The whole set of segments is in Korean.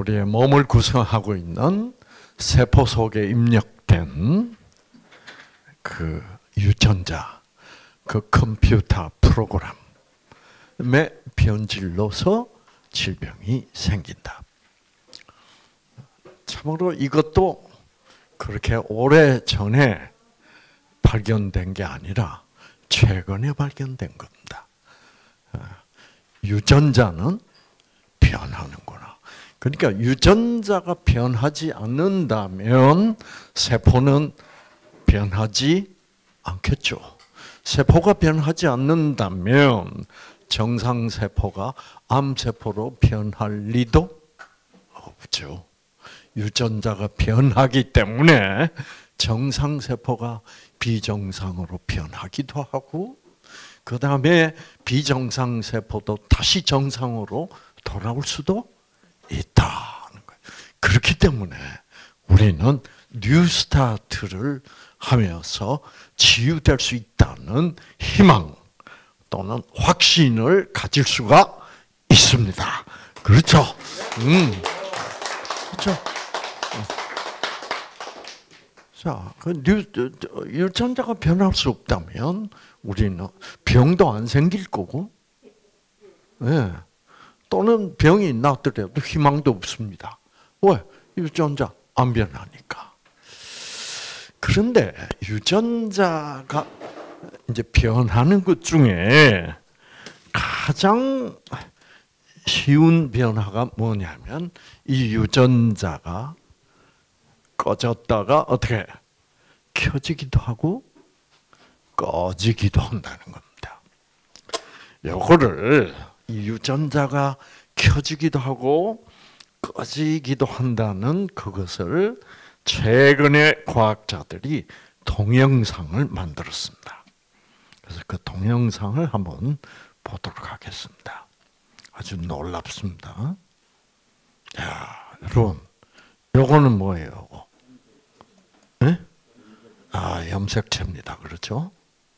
우리의 몸을 구성하고 있는 세포 속에 입력된 그 유전자, 그 컴퓨터 프로그램의 변질로서 질병이 생긴다. 참으로 이것도 그렇게 오래 전에 발견된 게 아니라 최근에 발견된 겁니다. 유전자는 변하는구나. 그러니까 유전자가 변하지 않는다면 세포는 변하지 않겠죠. 세포가 변하지 않는다면 정상세포가 암세포로 변할 리도 없죠. 유전자가 변하기 때문에 정상세포가 비정상으로 변하기도 하고 그 다음에 비정상세포도 다시 정상으로 돌아올 수도 있다는 거예요. 그렇기 때문에 우리는 뉴스타트를 하면서 치유될 수 있다는 희망 또는 확신을 가질 수가 있습니다. 그렇죠? 그렇죠? 자, 유전자가 변할 수 없다면 우리는 병도 안 생길 거고, 네. 또는 병이 나더라도 희망도 없습니다. 왜? 유전자 안 변하니까. 그런데 유전자가 이제 변하는 것 중에 가장 쉬운 변화가 뭐냐면 이 유전자가 꺼졌다가 어떻게 켜지기도 하고 꺼지기도 한다는 겁니다. 요거를 이 유전자가 켜지기도 하고 꺼지기도 한다는 그것을 최근에 과학자들이 동영상을 만들었습니다. 그래서 그 동영상을 한번 보도록 하겠습니다. 아주 놀랍습니다. 야, 여러분, 요거는 뭐예요? 네? 염색체입니다. 그렇죠?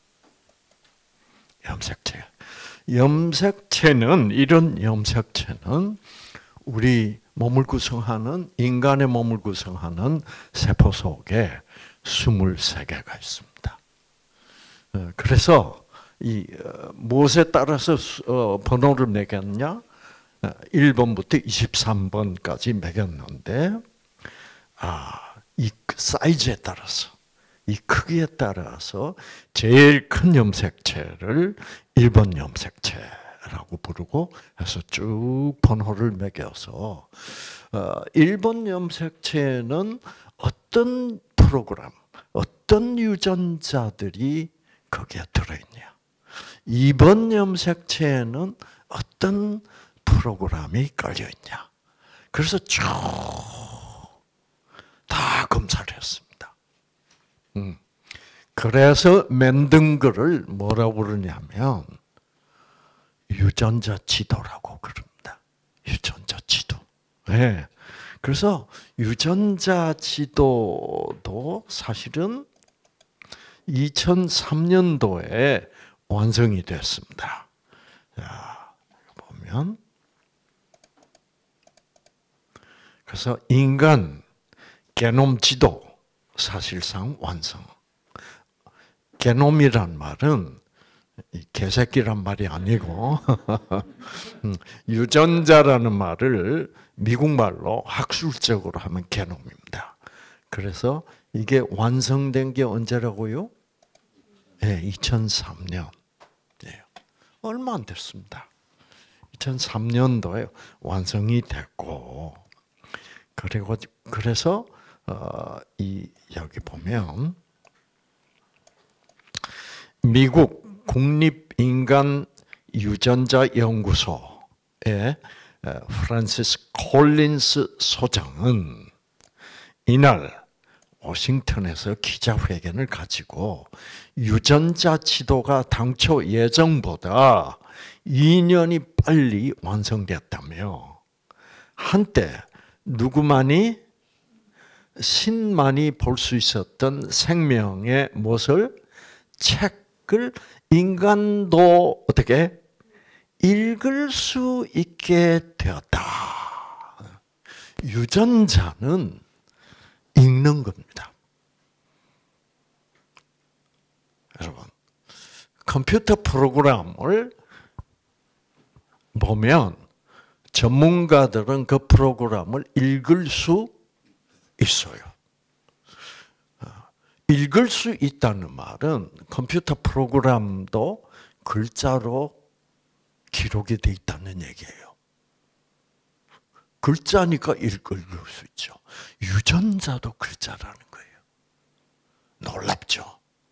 염색체. 염색체는, 이런 염색체는 우리 몸을 구성하는, 인간의 몸을 구성하는 세포 속에 23개가 있습니다. 그래서 이 무엇에 따라서 번호를 매겼냐? 1번부터 23번까지 매겼는데, 이 사이즈에 따라서, 이 크기에 따라서 제일 큰 염색체를 1번 염색체라고 부르고 해서 쭉 번호를 매겨서 1번 염색체는 어떤 프로그램, 어떤 유전자들이 거기에 들어있냐. 2번 염색체에는 어떤 프로그램이 깔려있냐. 그래서 쭉 다 검사를 했습니다. 그래서 만든 거를 뭐라고 부르냐면 유전자 지도라고 그럽니다. 유전자 지도. 네. 그래서 유전자 지도도 사실은 2003년도에 완성이 됐습니다. 자, 보면 그래서 인간 게놈 지도 사실상 완성. 게놈이란 말은 개새끼란 말이 아니고 유전자라는 말을 미국 말로 학술적으로 하면 게놈입니다. 그래서 이게 완성된 게 언제라고요? 네, 2003년. 네, 얼마 안 됐습니다. 2003년도에 완성이 됐고, 그래서 여기 보면 미국 국립인간유전자연구소의 프란시스 콜린스 소장은 이날 워싱턴에서 기자회견을 가지고 유전자 지도가 당초 예정보다 2년이 빨리 완성됐다며 한때 누구만이 신만이 볼 수 있었던 생명의 무엇을 책을 인간도 어떻게 읽을 수 있게 되었다. 유전자는 읽는 겁니다. 여러분, 컴퓨터 프로그램을 보면 전문가들은 그 프로그램을 읽을 수 있어요. 읽을 수 있다는 말은 컴퓨터 프로그램도 글자로 기록이 돼 있다는 얘기예요. 글자니까 읽을 수 있죠. 유전자도 글자라는 거예요. 놀랍죠?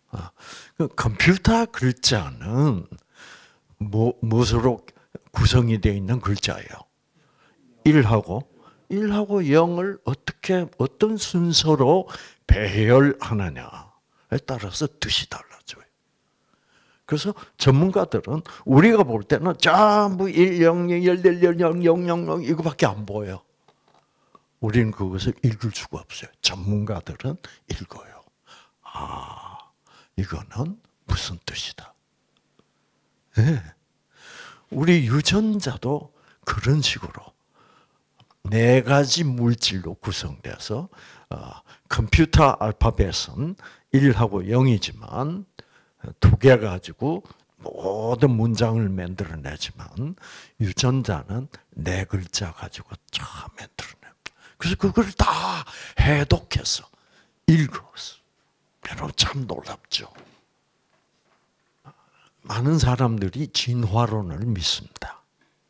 컴퓨터 글자는 무엇으로 구성이 되어 있는 글자예요? 1하고 0을 어떤 순서로 배열하느냐에 따라서 뜻이 달라져요. 그래서 전문가들은 우리가 볼 때는 전부 1, 0, 1, 1, 0, 0, 0, 0 이거밖에 안 보여요. 우리는 그것을 읽을 수가 없어요. 전문가들은 읽어요. 아, 이거는 무슨 뜻이다. 네. 우리 유전자도 그런 식으로 4가지 물질로 구성돼서 컴퓨터 알파벳은 1하고 0이지만 2개 가지고 모든 문장을 만들어내지만 유전자는 4글자 가지고 쫙 만들어냅니다. 그래서 그걸 다 해독해서 읽었어. 여러분 참 놀랍죠. 많은 사람들이 진화론을 믿습니다.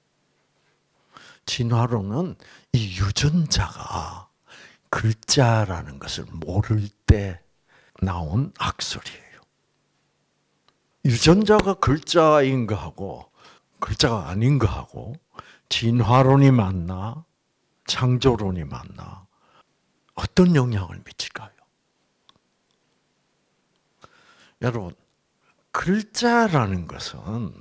진화론은 이 유전자가 글자라는 것을 모를 때 나온 학설이에요. 유전자가 글자인 거하고 글자가 아닌 거하고 진화론이 맞나 창조론이 맞나 어떤 영향을 미칠까요? 여러분, 글자라는 것은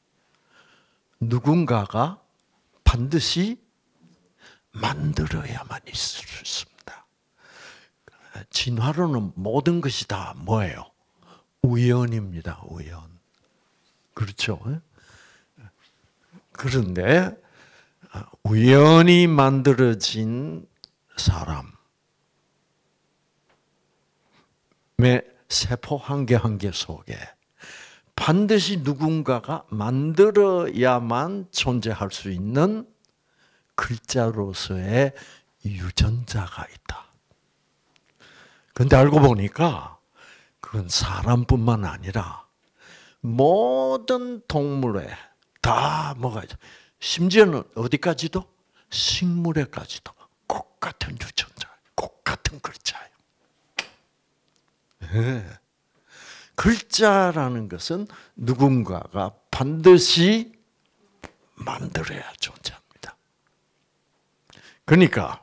누군가가 반드시 만들어야만 있을 수 있습니다. 진화론은 모든 것이 다 뭐예요? 우연입니다. 우연. 그렇죠? 그런데 우연히 만들어진 사람의 세포 한 개 한 개 속에 반드시 누군가가 만들어야만 존재할 수 있는 글자로서의 유전자가 있다. 그런데 알고 보니까 그건 사람뿐만 아니라 모든 동물에 다 뭐가 있어. 심지어는 어디까지도? 식물에까지도 똑같은 유전자, 똑같은 글자예요. 네. 글자라는 것은 누군가가 반드시 만들어야 존재합니다. 그러니까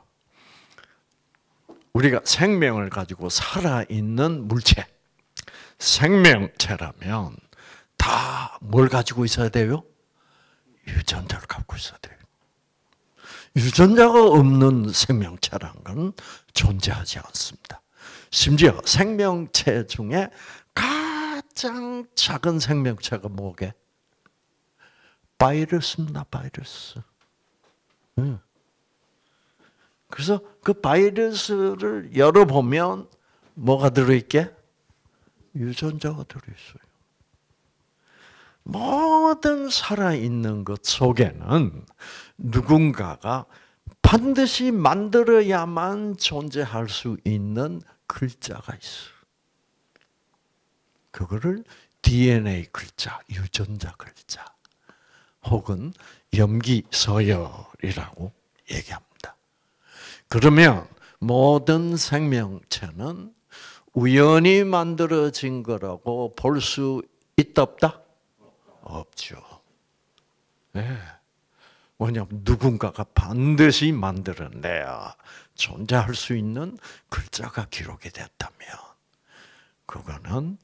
우리가 생명을 가지고 살아있는 물체, 생명체라면 다 뭘 가지고 있어야 돼요? 유전자를 갖고 있어야 돼요. 유전자가 없는 생명체라는 건 존재하지 않습니다. 심지어 생명체 중에 가장 작은 생명체가 뭐게? 바이러스입니다. 바이러스. 그래서 그 바이러스를 열어보면 뭐가 들어있게? 유전자가 들어있어요. 모든 살아있는 것 속에는 누군가가 반드시 만들어야만 존재할 수 있는 글자가 있어. 그거를 DNA 글자, 유전자 글자, 혹은 염기서열이라고 얘기합니다. 그러면 모든 생명체는 우연히 만들어진 거라고 볼 수 있다 없다? 없죠. 네. 왜냐하면 누군가가 반드시 만들어내야 존재할 수 있는 글자가 기록이 됐다면 그거는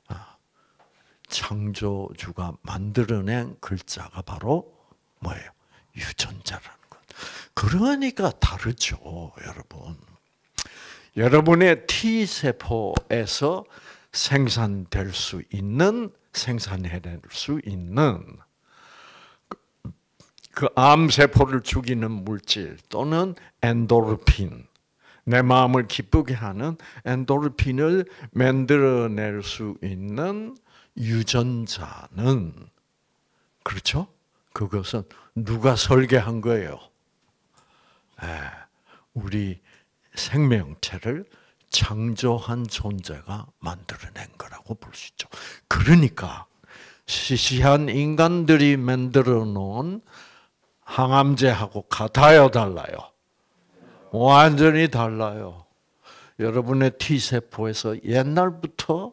창조주가 만들어낸 글자가 바로 뭐예요? 유전자라는 것. 그러니까 다르죠, 여러분. 여러분의 T세포에서 생산될 수 있는, 생산해낼 수 있는 그 암세포를 죽이는 물질 또는 엔도르핀, 내 마음을 기쁘게 하는 엔도르핀을 만들어낼 수 있는 유전자는, 그렇죠? 그것은 누가 설계한 거예요? 우리 생명체를 창조한 존재가 만들어낸 거라고 볼 수 있죠. 그러니까 시시한 인간들이 만들어 놓은 항암제하고 같아요, 달라요? 완전히 달라요. 여러분의 T세포에서 옛날부터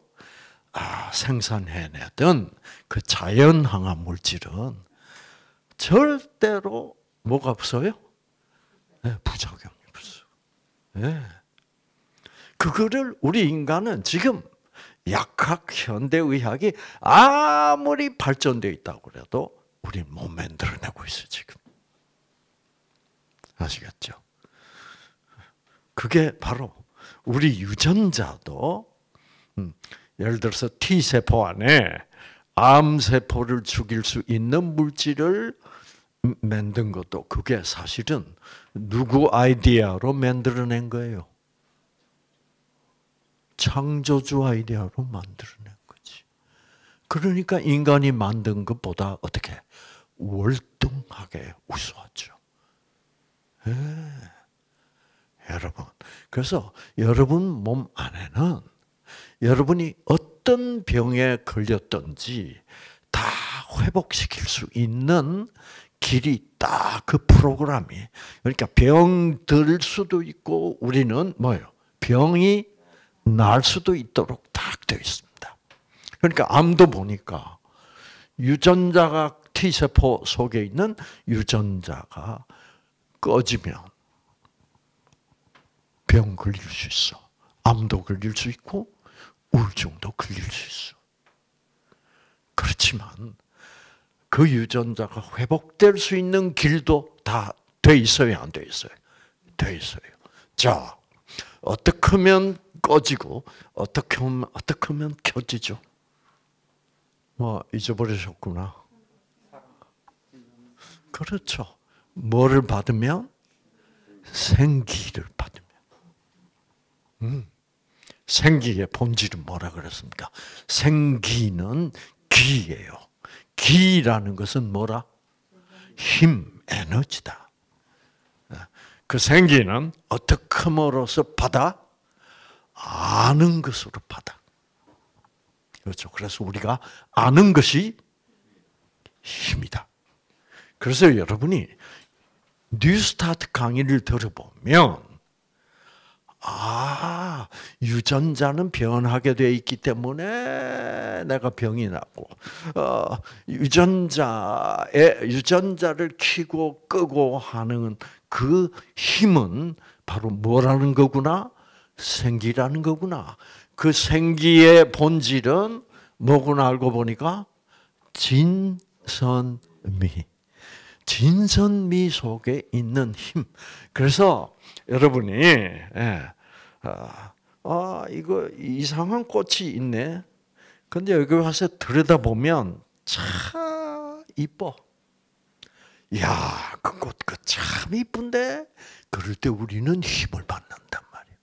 생산해내던 그 자연 항암 물질은 절대로 뭐가 없어요? 네, 부작용이 없어. 네. 그거를 우리 인간은 지금 약학 현대의학이 아무리 발전되어 있다고 그래도 우리는 못 만들어내고 있어요, 지금. 아시겠죠? 그게 바로 우리 유전자도 예를 들어서 T세포 안에 암세포를 죽일 수 있는 물질을 만든 것도 그게 사실은 누구 아이디어로 만들어낸 거예요? 창조주 아이디어로 만들어낸 거지. 그러니까 인간이 만든 것보다 어떻게 월등하게 우수하죠. 여러분, 그래서 여러분 몸 안에는 여러분이 어떤 병에 걸렸든지 다 회복시킬 수 있는 길이 딱 그 프로그램이, 그러니까 병 들 수도 있고 우리는 뭐예요? 병이 날 수도 있도록 딱 되어 있습니다. 그러니까 암도 보니까 유전자가 T세포 속에 있는 유전자가 꺼지면 병 걸릴 수 있어. 암도 걸릴 수 있고 우울증도 걸릴 수 있어. 그렇지만 그 유전자가 회복될 수 있는 길도 다 돼 있어요, 안 돼 있어요? 돼 있어요. 자, 어떻게 하면 꺼지고 어떻게 하면 켜지죠? 잊어버리셨구나. 그렇죠. 뭐를 받으면? 생기를 받으면. 생기의 본질은 뭐라 그랬습니까? 생기는 기예요. 기라는 것은 뭐라? 힘, 에너지다. 그 생기는 어떻게 함으로써 받아? 아는 것으로 받아. 그렇죠. 그래서 우리가 아는 것이 힘이다. 그래서 여러분이 뉴스타트 강의를 들어보면 유전자는 변하게 되어 있기 때문에 내가 병이 나고, 유전자를 켜고 끄고 하는 그 힘은 바로 뭐라는 거구나? 생기라는 거구나. 그 생기의 본질은 뭐구나 알고 보니까 진선미. 진선미 속에 있는 힘. 그래서 여러분이 이거 이상한 꽃이 있네. 근데 여기 와서 들여다보면 참 이뻐. 야, 그 꽃 그 참 이쁜데. 그럴 때 우리는 힘을 받는단 말이에요.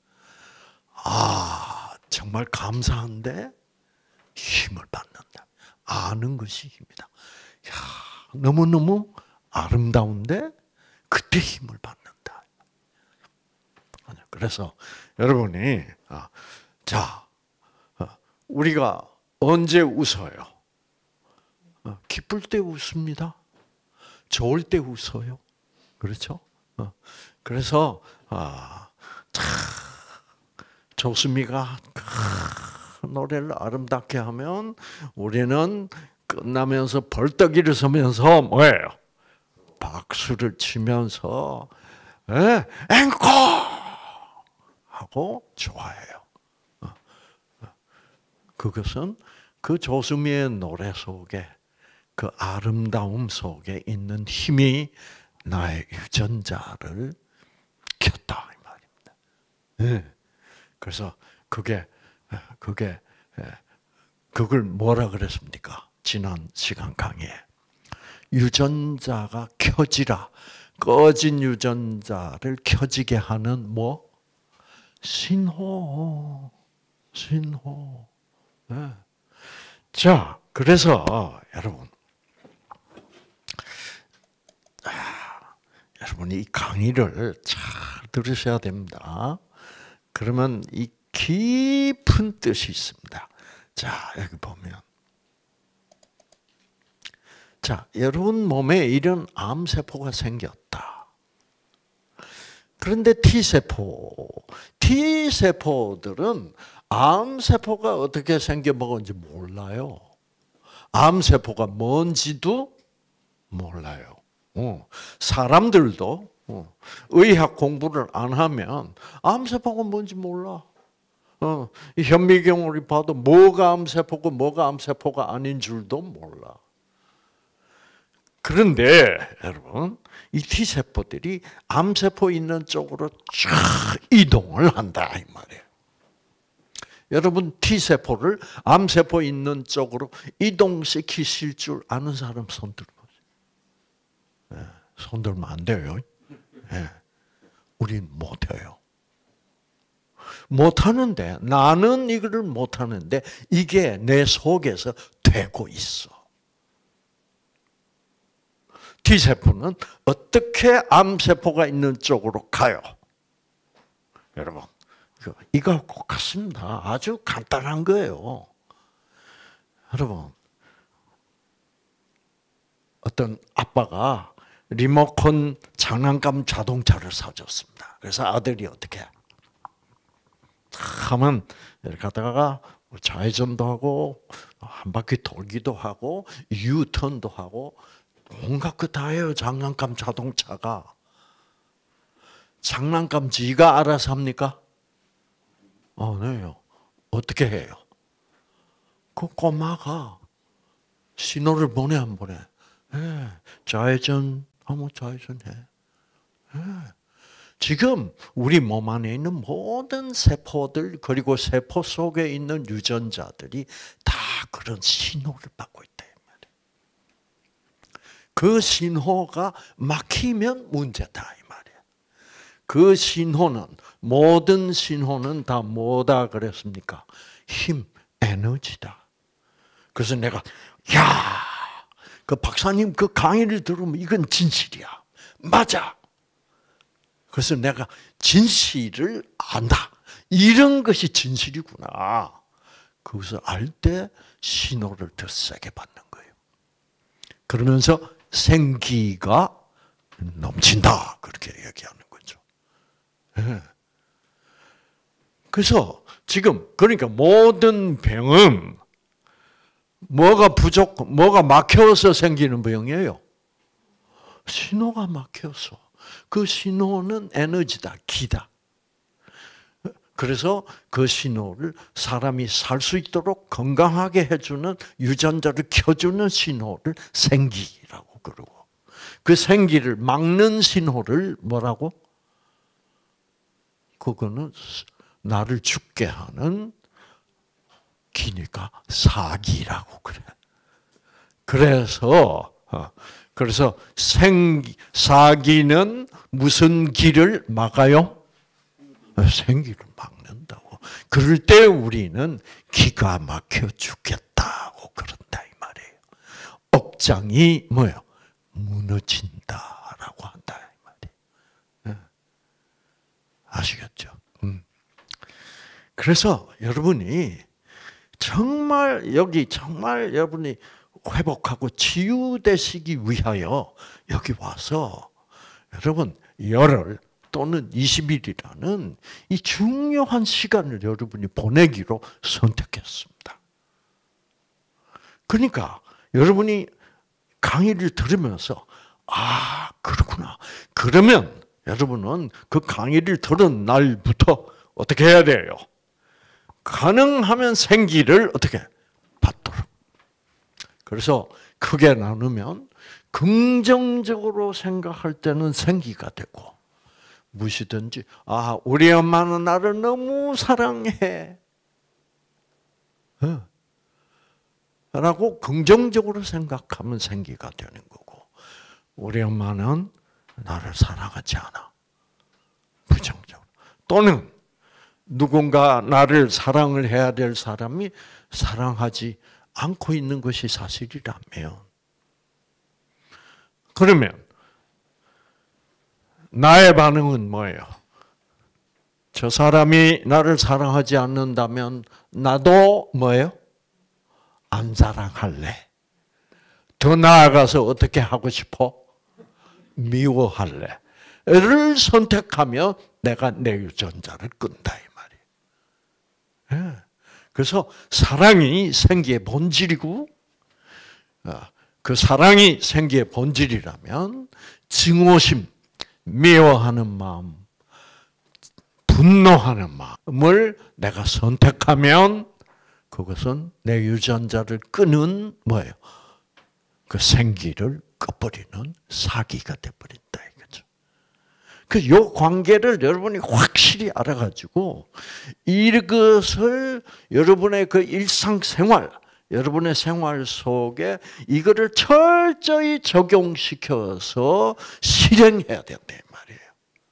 정말 감사한데 힘을 받는다. 아는 것이 힘이다. 야, 너무너무 아름다운데 그때 힘을 받는다. 그래서 여러분이 우리가 언제 웃어요? 기쁠 때 웃습니다. 좋을 때 웃어요. 그렇죠? 그래서 조수미가 노래를 아름답게 하면 우리는 끝나면서 벌떡 일어서면서 뭐예요? 박수를 치면서 앵콜 하고 좋아해요. 그것은 그 조수미의 노래 속에 그 아름다움 속에 있는 힘이 나의 유전자를 켰다 이 말입니다. 그래서 그걸 뭐라 그랬습니까? 지난 시간 강의에 유전자가 켜지라. 꺼진 유전자를 켜지게 하는 뭐? 신호. 네. 자, 그래서 여러분, 여러분이 이 강의를 잘 들으셔야 됩니다. 그러면 이 깊은 뜻이 있습니다. 자, 여기 보면. 자, 여러분 몸에 이런 암세포가 생겼다. 그런데 T세포들은 암세포가 어떻게 생겨먹었는지 몰라요. 암세포가 뭔지도 몰라요. 사람들도 의학 공부를 안 하면 암세포가 뭔지 몰라. 현미경을 봐도 뭐가 암세포고 뭐가 암세포가 아닌 줄도 몰라. 그런데 여러분, 이 T세포들이 암세포 있는 쪽으로 쫙 이동을 한다 이 말이에요. 여러분, T세포를 암세포 있는 쪽으로 이동시키실 줄 아는 사람 손 들어보세요. 네, 손 들면 안 돼요. 네, 우린 못해요. 못하는데, 나는 이거를 못하는데 이게 내 속에서 되고 있어. T세포는 어떻게 암세포가 있는 쪽으로 가요? 여러분, 이거 꼭 같습니다. 아주 간단한 거예요. 여러분, 어떤 아빠가 리모컨 장난감 자동차를 사줬습니다. 그래서 아들이 어떻게 하면 이렇게 가다가 좌회전도 하고 한 바퀴 돌기도 하고 유턴도 하고 온갖 거 다 해요. 장난감 자동차가. 장난감 지가 알아서 합니까? 네요. 어떻게 해요? 그 꼬마가 신호를 보내 안 보내? 네. 좌회전 하면 좌회전해. 네. 지금 우리 몸 안에 있는 모든 세포들 그리고 세포 속에 있는 유전자들이 다 그런 신호를 받고 있다. 그 신호가 막히면 문제다 이 말이야. 그 신호는 모든 신호는 다 뭐다 그랬습니까? 힘, 에너지다. 그래서 내가 그 박사님 그 강의를 들으면 이건 진실이야. 맞아. 그래서 내가 진실을 안다. 이런 것이 진실이구나. 그것을 알 때 신호를 더 세게 받는 거예요. 그러면서 생기가 넘친다. 그렇게 얘기하는 거죠. 네. 그래서 지금 그러니까 모든 병은 뭐가 뭐가 막혀서 생기는 병이에요? 신호가 막혀서. 그 신호는 에너지다, 기다. 그래서 그 신호를 사람이 살 수 있도록 건강하게 해주는 유전자를 켜주는 신호를 생기라고 그러고 그 생기를 막는 신호를 뭐라고? 그거는 나를 죽게 하는 기니까 사기라고 그래. 그래서 사기는 무슨 길을 막아요? 생기를 막는다고. 그럴 때 우리는 기가 막혀 죽겠다고 그런다 이 말이에요. 억장이 뭐예요? 무너진다라고 한다 이 말이에요. 아시겠죠? 그래서 여러분이 정말 여러분이 회복하고 치유되시기 위하여 여기 와서 여러분 열흘 또는 20일이라는 이 중요한 시간을 여러분이 보내기로 선택했습니다. 그러니까 여러분이 강의를 들으면서 그렇구나. 그러면 여러분은 그 강의를 들은 날부터 어떻게 해야 돼요? 가능하면 생기를 어떻게 받도록. 그래서 크게 나누면 긍정적으로 생각할 때는 생기가 되고 무엇이든지 우리 엄마는 나를 너무 사랑해 라고 긍정적으로 생각하면 생기가 되는 거고 우리 엄마는 나를 사랑하지 않아. 부정적으로. 또는 누군가 나를 사랑을 해야 될 사람이 사랑하지 않고 있는 것이 사실이라면, 그러면 나의 반응은 뭐예요? 저 사람이 나를 사랑하지 않는다면 나도 뭐예요? 안 사랑할래. 더 나아가서 어떻게 하고 싶어? 미워할래. 를 선택하면 내가 내 유전자를 끈다 이 말이에요. 그래서 사랑이 생기의 본질이고, 그 사랑이 생기의 본질이라면 증오심, 미워하는 마음, 분노하는 마음을 내가 선택하면 그것은 내 유전자를 끄는 뭐예요? 그 생기를 꺼버리는 사기가 돼버린다 이거죠. 그 요 관계를 여러분이 확실히 알아가지고 이것을 여러분의 그 일상생활, 여러분의 생활 속에 이거를 철저히 적용시켜서 실행해야 된다 이 말이에요.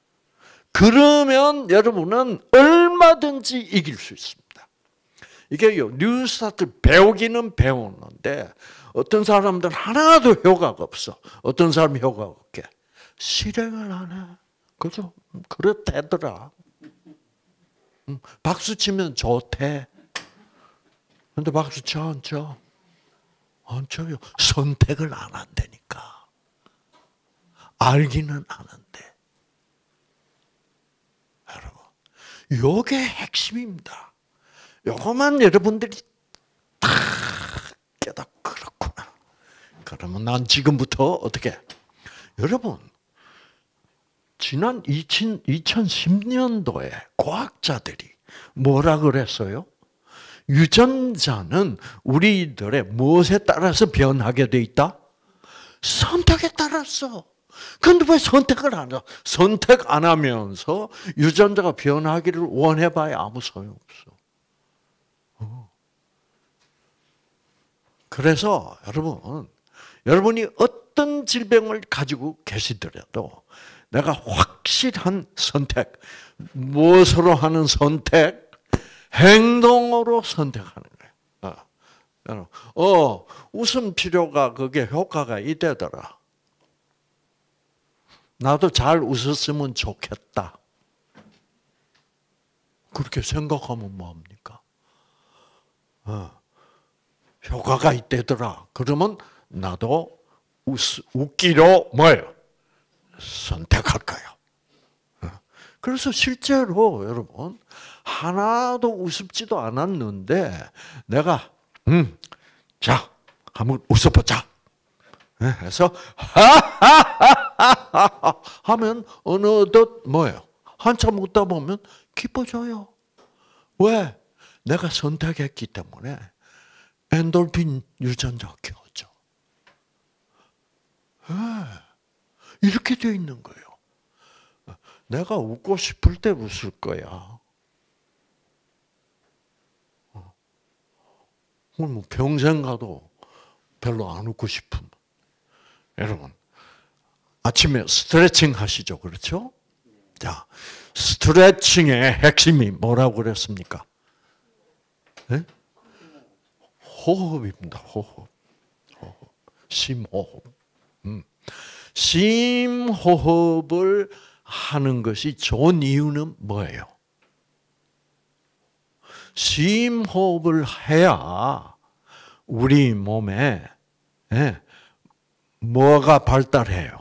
그러면 여러분은 얼마든지 이길 수 있습니다. 이게요, 뉴스타트 배우기는 배우는데 어떤 사람들은 하나도 효과가 없어. 어떤 사람이 효과가 없게 실행을 안 해. 그죠? 그렇대더라. 박수 치면 좋대. 근데 박수 쳐, 안 쳐? 안 쳐요. 선택을 안 한다니까. 알기는 아는데. 여러분, 요게 핵심입니다. 요거만 여러분들이 다 깨닫고 그렇구나. 그러면 난 지금부터 어떻게? 여러분, 지난 2010년도에 과학자들이 뭐라 그랬어요? 유전자는 우리들의 무엇에 따라서 변하게 돼 있다? 선택에 따라서. 그런데 왜 선택을 안 해? 선택 안 하면서 유전자가 변하기를 원해봐야 아무 소용없어. 그래서 여러분이 어떤 질병을 가지고 계시더라도 내가 확실한 선택, 무엇으로 하는 선택, 행동으로 선택하는 거예요. 웃음 치료가 그게 효과가 있대더라. 나도 잘 웃었으면 좋겠다. 그렇게 생각하면 뭐합니까? 효과가 있대더라. 그러면 나도 웃기로 뭐예요? 선택할 거예요. 그래서 실제로 여러분 하나도 우습지도 않았는데 내가 자 한번 웃어보자 해서 하하하하 하면 어느덧 뭐예요? 한참 웃다 보면 기뻐져요. 왜? 내가 선택했기 때문에 엔돌핀 유전자가 켜져. 이렇게 되어 있는 거예요. 내가 웃고 싶을 때 웃을 거야. 뭐 평생 가도 별로 안 웃고 싶은. 여러분, 아침에 스트레칭 하시죠, 그렇죠? 자, 스트레칭의 핵심이 뭐라고 그랬습니까? 네? 호흡입니다. 호흡. 심호흡. 심호흡을 하는 것이 좋은 이유는 뭐예요? 심호흡을 해야 우리 몸에 뭐가 발달해요?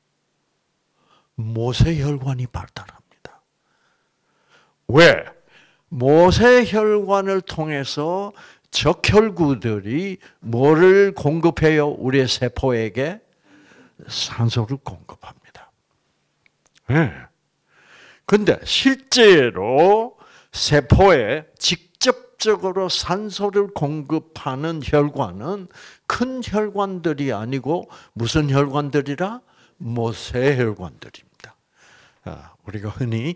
모세혈관이 발달합니다. 왜? 모세혈관을 통해서 적혈구들이 뭐를 공급해요? 우리의 세포에게 산소를 공급합니다. 그런데 실제로 세포에 직접적으로 산소를 공급하는 혈관은 큰 혈관들이 아니고 무슨 혈관들이라? 모세혈관들입니다. 우리가 흔히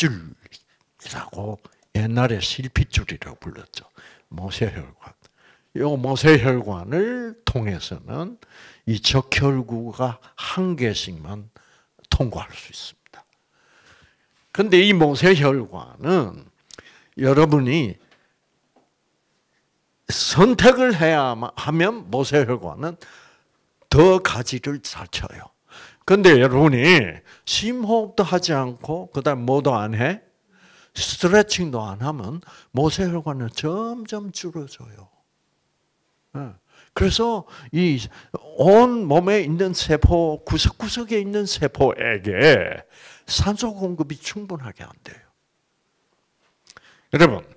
실핏줄이라고 옛날에 실핏줄이라고 불렀죠. 모세혈관. 요 모세혈관을 통해서는 이 적혈구가 한 개씩만 통과할 수 있습니다. 그런데 이 모세혈관은 여러분이 선택을 해야 하면 모세혈관은 더 가지를 잘 쳐요. 그런데 여러분이 심호흡도 하지 않고 그다음 뭐도 안 해? 스트레칭도 안 하면 모세혈관은 점점 줄어져요. 그래서 이 온 몸에 있는 세포, 구석구석에 있는 세포에게 산소 공급이 충분하게 안 돼요. 여러분,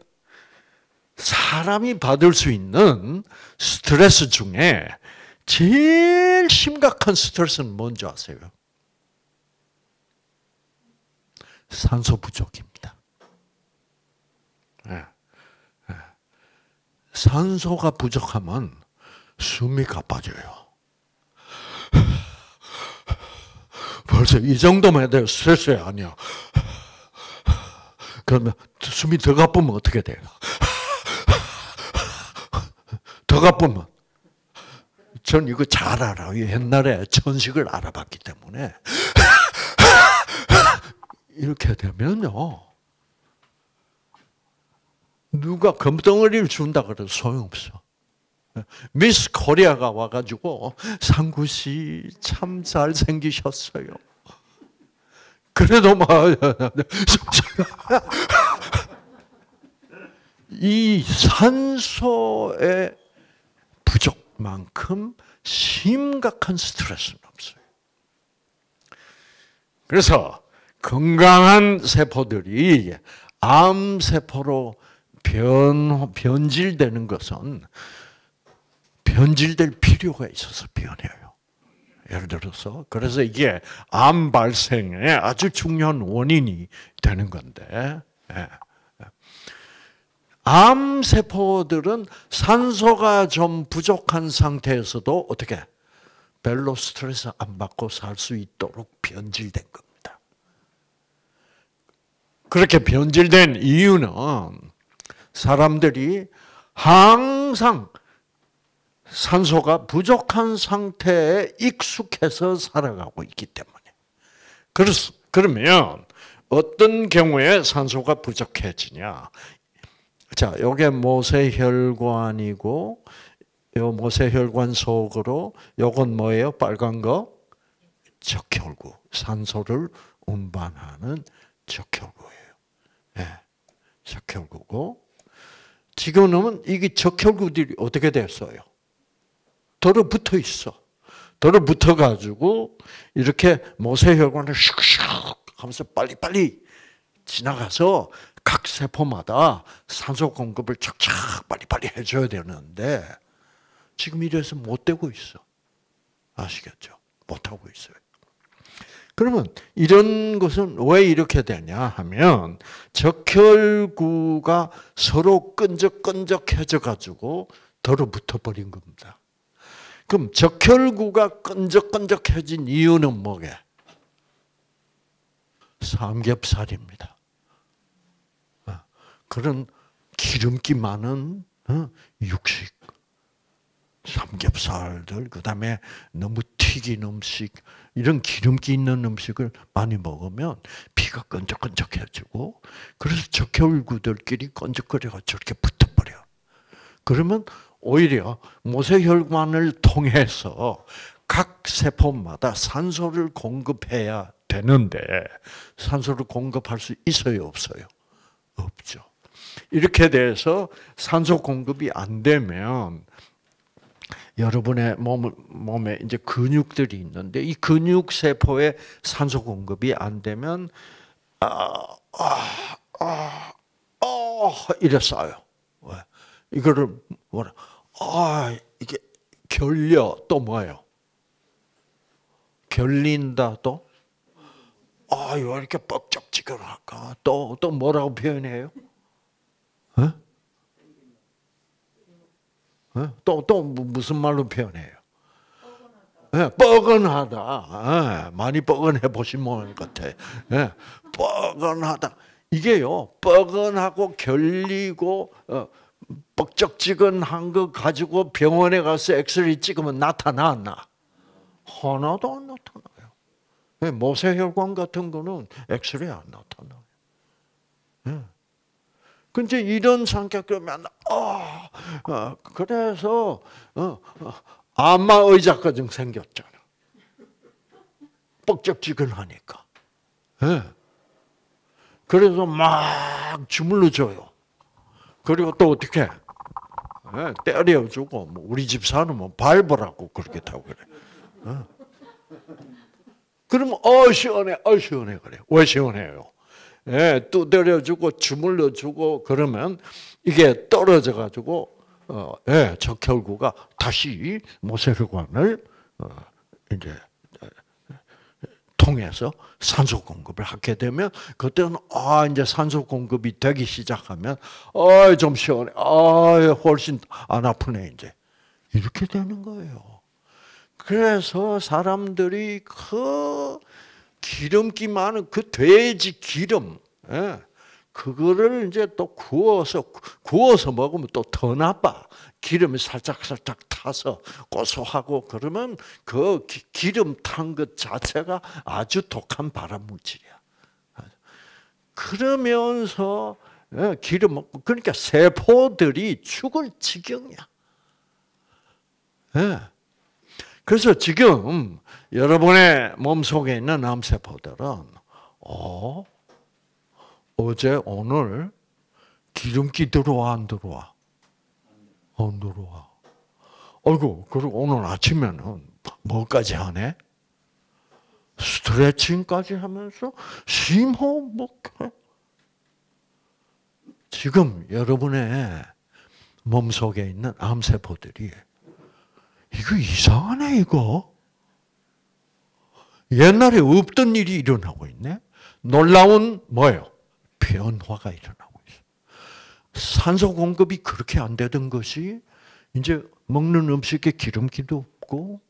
사람이 받을 수 있는 스트레스 중에 제일 심각한 스트레스는 뭔지 아세요? 산소 부족입니다. 산소가 부족하면 숨이 가빠져요. 벌써 이 정도만 해도 스트레스 아니야. 그러면 숨이 더 가쁘면 어떻게 돼요? 더 가쁘면. 전 이거 잘 알아요. 옛날에 천식을 알아봤기 때문에. 이렇게 되면요. 누가 금덩어리를 준다 그래도 소용없어. 미스 코리아가 와가지고 상구 씨 참 잘생기셨어요. 그래도 막 이 산소의 부족만큼 심각한 스트레스는 없어요. 그래서 건강한 세포들이 암세포로 변질되는 것은 변질될 필요가 있어서 변해요. 예를 들어서 그래서 이게 암 발생의 아주 중요한 원인이 되는 건데 암 세포들은 산소가 좀 부족한 상태에서도 어떻게 별로 스트레스 안 받고 살 수 있도록 변질된 겁니다. 그렇게 변질된 이유는 사람들이 항상 산소가 부족한 상태에 익숙해서 살아가고 있기 때문에. 그러면 어떤 경우에 산소가 부족해지냐? 자, 요게 모세혈관이고, 요 모세혈관 속으로 요건 뭐예요? 빨간 거? 적혈구. 산소를 운반하는 적혈구예요. 네, 적혈구고. 지금은 이게 적혈구들이 어떻게 됐어요? 들어붙어 있어. 들어붙어 가지고 이렇게 모세혈관을 슉슉 하면서 빨리빨리 지나가서 각 세포마다 산소 공급을 착착 빨리빨리 해줘야 되는데 지금 이래서 못 되고 있어. 아시겠죠? 못 하고 있어요. 그러면 이런 것은 왜 이렇게 되냐 하면 적혈구가 서로 끈적끈적해져 가지고 들어붙어 버린 겁니다. 그럼 적혈구가 끈적끈적해진 이유는 뭐게? 삼겹살입니다. 그런 기름기 많은 육식, 삼겹살들, 그다음에 너무 튀긴 음식, 이런 기름기 있는 음식을 많이 먹으면 피가 끈적끈적해지고 그래서 적혈구들끼리 끈적거려가 저렇게 붙어버려. 그러면 오히려 모세혈관을 통해서 각 세포마다 산소를 공급해야 되는데 산소를 공급할 수 있어요, 없어요? 없죠. 이렇게 돼서 산소 공급이 안 되면 여러분의 몸에 이제 근육들이 있는데 이 근육 세포에 산소 공급이 안 되면 이래 싸요. 왜? 이거를 뭐라? 이게 결려 또 뭐예요? 결린다 또? 왜 이렇게 뻑적지근할까? 또 뭐라고 표현해요? 또 무슨 말로 표현해요? 뻐근하다. 많이 뻐근해 보신 분 같아. 뻐근하다. 이게요, 뻐근하고 결리고 뻑적지근한 거 가지고 병원에 가서 엑스레이 찍으면 나타나 안 나? 하나도 안 나타나요. 모세혈관 같은 거는 엑스레이 안 나타나요. 근데 이런 성격이면 그래서 안마 의자까지 생겼잖아. 뻑적지근하니까. 그래서 막 주물러 줘요. 그리고 또 어떻게 때려주고 우리 집 사람은 밟으라고 그렇게 타고 그래. 그러면 시원해, 시원해 그래. 왜 시원해요? 두드려주고 주물러주고 그러면 이게 떨어져가지고 적혈구가 다시 모세혈관을 이제 통해서 산소 공급을 하게 되면 그때는 이제 산소 공급이 되기 시작하면 좀 시원해, 훨씬 안 아프네 이제 이렇게 되는 거예요. 그래서 사람들이 그 기름기 많은 그 돼지 기름, 그거를 이제 또 구워서 먹으면 또 더 나빠. 기름이 살짝 타서 고소하고 그러면 그 기름 탄 것 자체가 아주 독한 발암 물질이야. 그러면서 기름 그러니까 세포들이 죽을 지경이야. 그래서 지금 여러분의 몸속에 있는 암세포들은 어제 오늘 기름기 들어와 안 들어와? 안 들어와. 그리고 오늘 아침에는 뭐까지 하네? 스트레칭까지 하면서 심호흡 먹게. 지금 여러분의 몸속에 있는 암세포들이 이거 이상하네 이거. 옛날에 없던 일이 일어나고 있네. 놀라운 뭐예요? 변화가 일어나고 있어. 산소 공급이 그렇게 안 되던 것이 이제 먹는 음식에 기름기도 없고,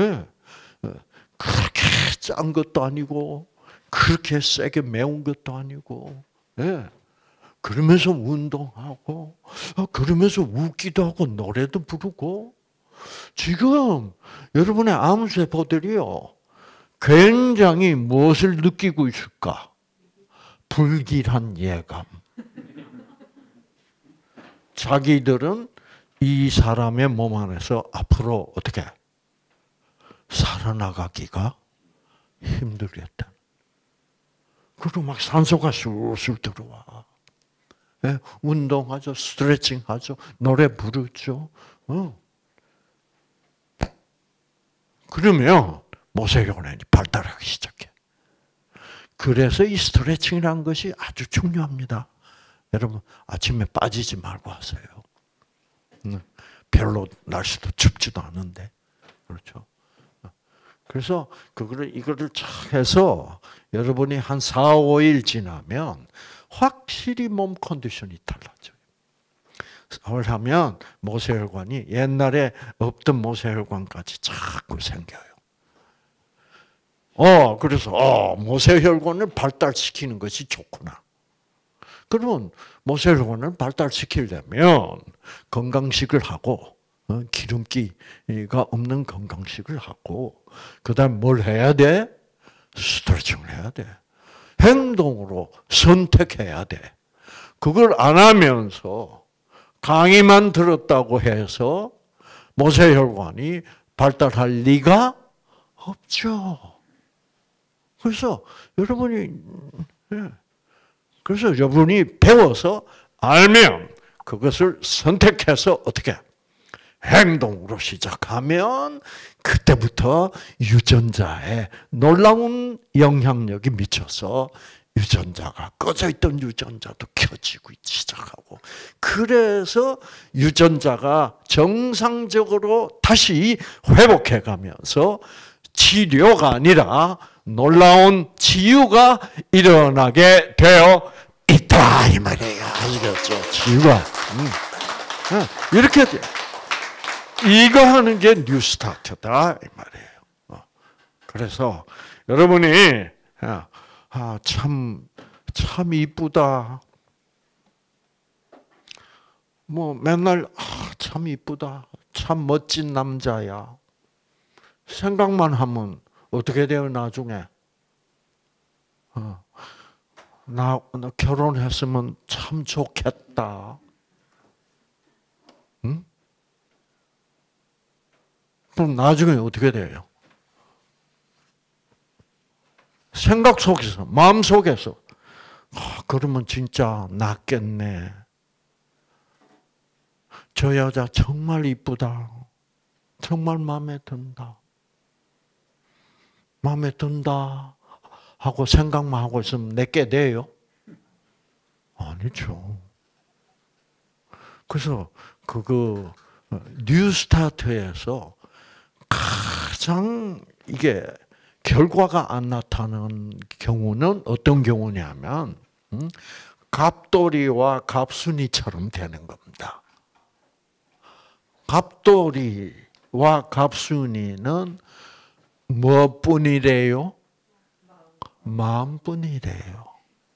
그렇게 짠 것도 아니고, 그렇게 세게 매운 것도 아니고, 그러면서 운동하고, 그러면서 웃기도 하고 노래도 부르고. 지금 여러분의 암세포들이요, 굉장히 무엇을 느끼고 있을까? 불길한 예감. 자기들은 이 사람의 몸 안에서 앞으로 어떻게 살아나가기가 힘들겠다. 그리고 막 산소가 술술 들어와. 운동하죠, 스트레칭하죠, 노래 부르죠. 그러면 모세혈관이 발달하기 시작해. 그래서 이 스트레칭이라는 것이 아주 중요합니다. 여러분 아침에 빠지지 말고 하세요. 별로 날씨도 춥지도 않은데, 그렇죠? 그래서 이거를 쫙 해서 여러분이 한 4, 5일 지나면 확실히 몸 컨디션이 달라져요. 그걸 하면 모세혈관이 옛날에 없던 모세혈관까지 자꾸 생겨요. 그래서 모세혈관을 발달시키는 것이 좋구나. 그러면 모세혈관을 발달시키려면 건강식을 하고 기름기가 없는 건강식을 하고 그다음 뭘 해야 돼? 스트레칭을 해야 돼. 행동으로 선택해야 돼. 그걸 안 하면서 강의만 들었다고 해서 모세혈관이 발달할 리가 없죠. 그래서 여러분이 배워서 알면 그것을 선택해서 어떻게 행동으로 시작하면 그때부터 유전자에 놀라운 영향력이 미쳐서 유전자가 꺼져 있던 유전자도 켜지고 시작하고, 그래서 유전자가 정상적으로 다시 회복해 가면서 치료가 아니라 놀라운 치유가 일어나게 되어 있다 이 말이에요. 아시겠죠? 치유가 이렇게 돼. 이거 하는 게 뉴스타트다 이 말이에요. 그래서 여러분이 참 이쁘다. 뭐 맨날 참 이쁘다, 참 멋진 남자야. 생각만 하면 어떻게 돼요 나중에? 나 결혼했으면 참 좋겠다. 응? 그럼 나중에 어떻게 돼요? 생각 속에서, 마음 속에서, 그러면 진짜 낫겠네. 저 여자 정말 이쁘다. 정말 마음에 든다. 마음에 든다 하고 생각만 하고 있으면 내게 돼요? 아니죠. 그래서 뉴스타트에서 가장 이게 결과가 안 나타나는 경우는 어떤 경우냐면 갑돌이와 갑순이처럼 되는 겁니다. 갑돌이와 갑순이는 뭐뿐이래요? 마음뿐이래요.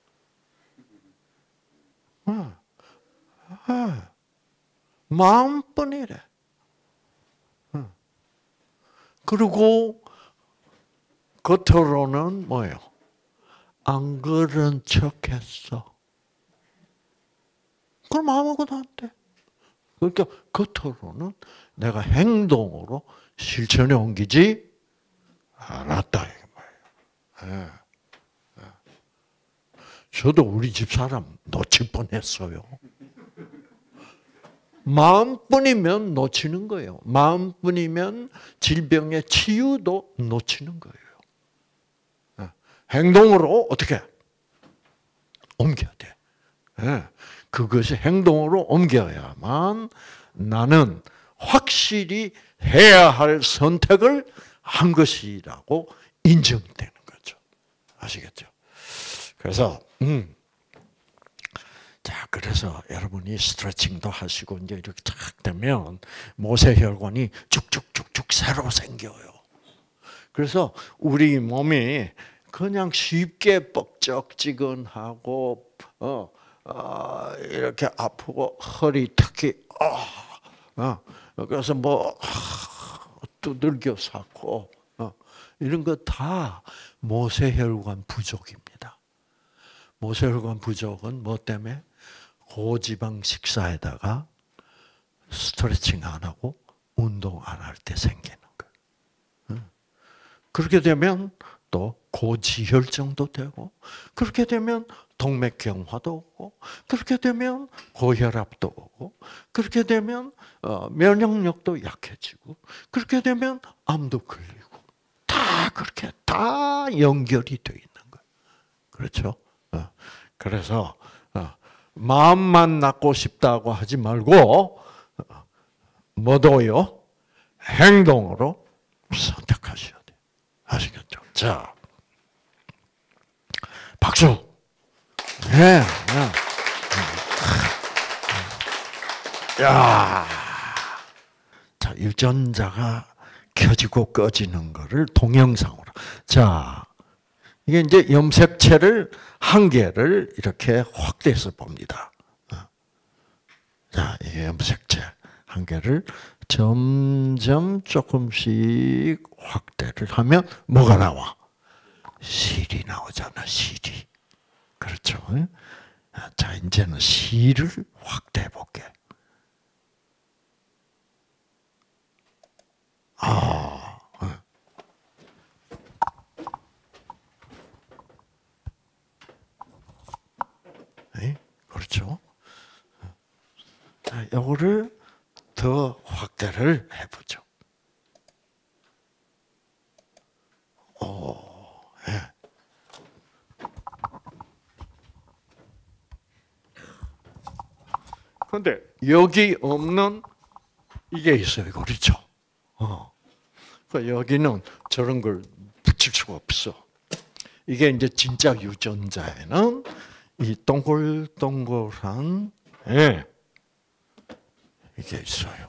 마음뿐이래. 그리고 겉으로는 뭐예요? 안 그런 척했어. 그럼 아무것도 안 돼. 그러니까 겉으로는 내가 행동으로 실천에 옮기지 않았다 이 말이에요. 저도 우리 집 사람 놓칠 뻔했어요. 마음뿐이면 놓치는 거예요. 마음뿐이면 질병의 치유도 놓치는 거예요. 행동으로 어떻게 옮겨야 돼. 그것이 행동으로 옮겨야만 나는 확실히 해야 할 선택을 한 것이라고 인정되는 거죠. 아시겠죠? 그래서 자, 그래서 여러분이 스트레칭도 하시고 이제 이렇게 탁 되면 모세혈관이 쭉쭉쭉쭉 새로 생겨요. 그래서 우리 몸이 그냥 쉽게 뻑적지근하고 이렇게 아프고 허리 특히 그래서 뭐 두들겨 쌓고 이런 거 다 모세혈관 부족입니다. 모세혈관 부족은 뭐 때문에? 고지방 식사에다가 스트레칭 안 하고 운동 안 할 때 생기는 거예요. 그렇게 되면 또 고지혈증도 되고, 그렇게 되면 동맥경화도 오고, 그렇게 되면 고혈압도 오고, 그렇게 되면 면역력도 약해지고, 그렇게 되면 암도 걸리고, 다 그렇게 다 연결이 돼 있는 거예요. 그렇죠? 그래서 마음만 낫고 싶다고 하지 말고 뭐도요? 행동으로 선택하셔야 돼요. 아시겠죠? 자, 박수. 네. 야, 자, 유전자가 켜지고 꺼지는 거를 동영상으로. 자, 이게 이제 염색체를 한 개를 이렇게 확대해서 봅니다. 자, 이 염색체 한 개를 점점 조금씩 확대를 하면 뭐가 나와? 실이 나오잖아, 실이. 그렇죠? 자, 이제는 실을 확대해 볼게. 그렇죠? 자, 이거를 더 확대를 해보죠. 예. 그런데 여기 없는 이게 있어요, 그렇죠? 여기는 저런 걸 붙일 수가 없어. 이게 이제 진짜 유전자에는 이 동글동글한 이게 있어요.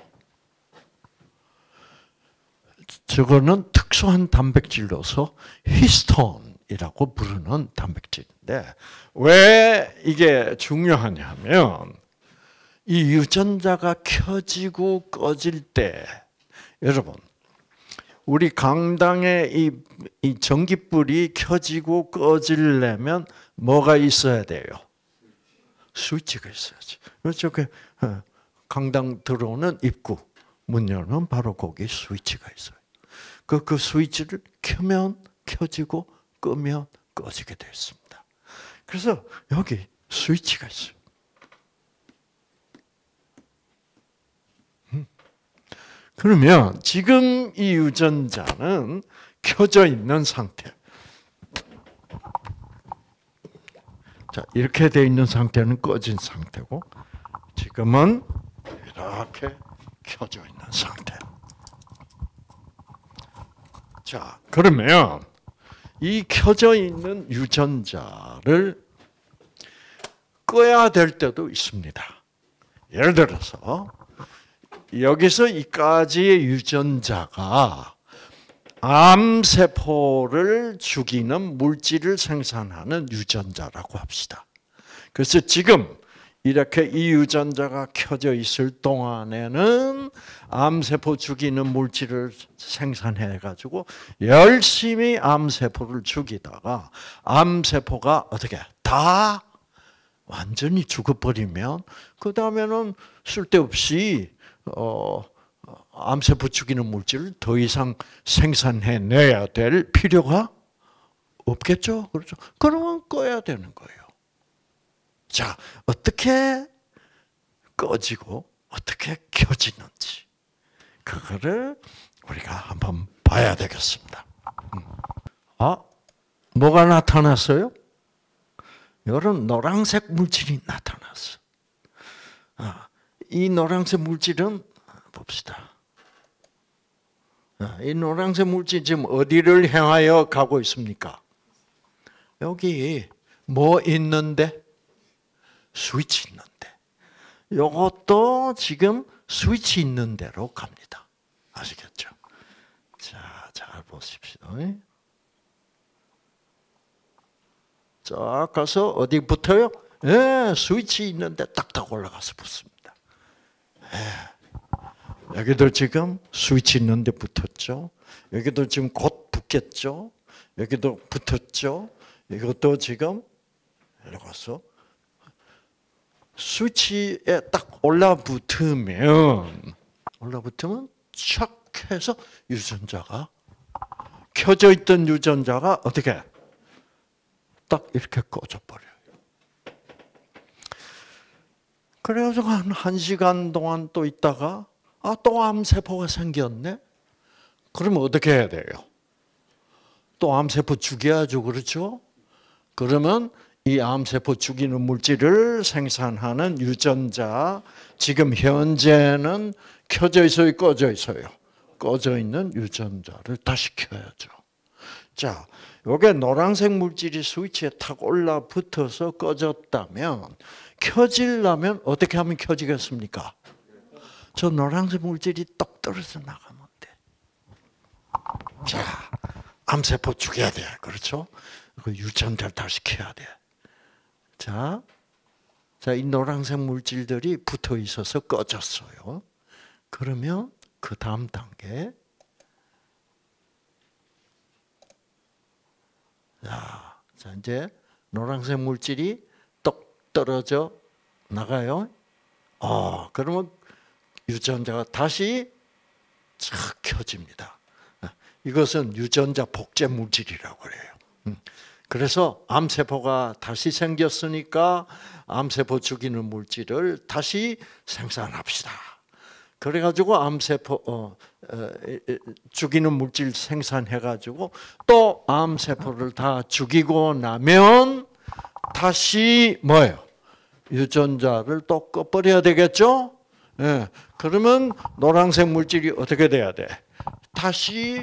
저거는 특수한 단백질로서 히스톤이라고 부르는 단백질인데 왜 이게 중요하냐면 이 유전자가 켜지고 꺼질 때, 여러분, 우리 강당에 이 전기불이 켜지고 꺼지려면 뭐가 있어야 돼요? 스위치가 있어야지. 그렇죠? 강당 들어오는 입구, 문 열면 바로 거기 스위치가 있어요. 그 스위치를 켜면 켜지고 끄면 꺼지게 되어 있습니다. 그래서 여기 스위치가 있어요. 그러면 지금 이 유전자는 켜져 있는 상태. 자, 이렇게 되어 있는 상태는 꺼진 상태고, 지금은 이렇게 켜져 있는 상태. 자, 그러면 이 켜져 있는 유전자를 꺼야 될 때도 있습니다. 예를 들어서 여기서 이까지의 유전자가 암세포를 죽이는 물질을 생산하는 유전자라고 합시다. 그래서 지금 이렇게 이 유전자가 켜져 있을 동안에는 암세포 죽이는 물질을 생산해가지고 열심히 암세포를 죽이다가 암세포가 어떻게 다 완전히 죽어버리면 그 다음에는 쓸데없이 암세포 죽이는 물질을 더 이상 생산해내야 될 필요가 없겠죠. 그렇죠. 그러면 꺼야 되는 거예요. 자, 어떻게 꺼지고 어떻게 켜지는지 그거를 우리가 한번 봐야 되겠습니다. 뭐가 나타났어요? 이런 노란색 물질이 나타났어. 이 노란색 물질은 봅시다. 이 노란색 물질 지금 어디를 향하여 가고 있습니까? 여기 뭐 있는데? 스위치 있는데. 이것도 지금 스위치 있는 대로 갑니다. 아시겠죠? 자, 잘 보십시오. 자, 가서 어디 붙어요? 예, 스위치 있는데 딱딱 올라가서 붙습니다. 예. 여기도 지금 스위치 있는데 붙었죠. 여기도 지금 곧 붙겠죠. 여기도 붙었죠. 이것도 지금 올라가서 스위치에 딱 올라붙으면 촥 해서 유전자가 켜져 있던 유전자가 어떻게 딱 이렇게 꺼져 버려요. 그래가지고 한 1시간 동안 또 있다가 또 암세포가 생겼네. 그러면 어떻게 해야 돼요? 또 암세포 죽여야죠, 그렇죠? 그러면 이 암세포 죽이는 물질을 생산하는 유전자, 지금 현재는 켜져 있어요, 꺼져 있어요? 꺼져 있는 유전자를 다시 켜야죠. 자, 요게 노란색 물질이 스위치에 탁 올라붙어서 꺼졌다면 켜지려면 어떻게 하면 켜지겠습니까? 저 노란색 물질이 똑 떨어져 나가면 돼. 자, 암세포 죽여야 돼. 그렇죠? 그 유전자를 다시 켜야 돼. 자, 이 노란색 물질들이 붙어 있어서 꺼졌어요. 그러면 그 다음 단계. 자, 이제 노란색 물질이 똑 떨어져 나가요. 그러면 유전자가 다시 착 켜집니다. 이것은 유전자 복제 물질이라고 그래요. 그래서 암세포가 다시 생겼으니까 암세포 죽이는 물질을 다시 생산합시다. 그래가지고 암세포 죽이는 물질 생산해가지고 또 암세포를 다 죽이고 나면 다시 뭐예요? 유전자를 또 꺼버려야 되겠죠? 예. 그러면 노란색 물질이 어떻게 돼야 돼? 다시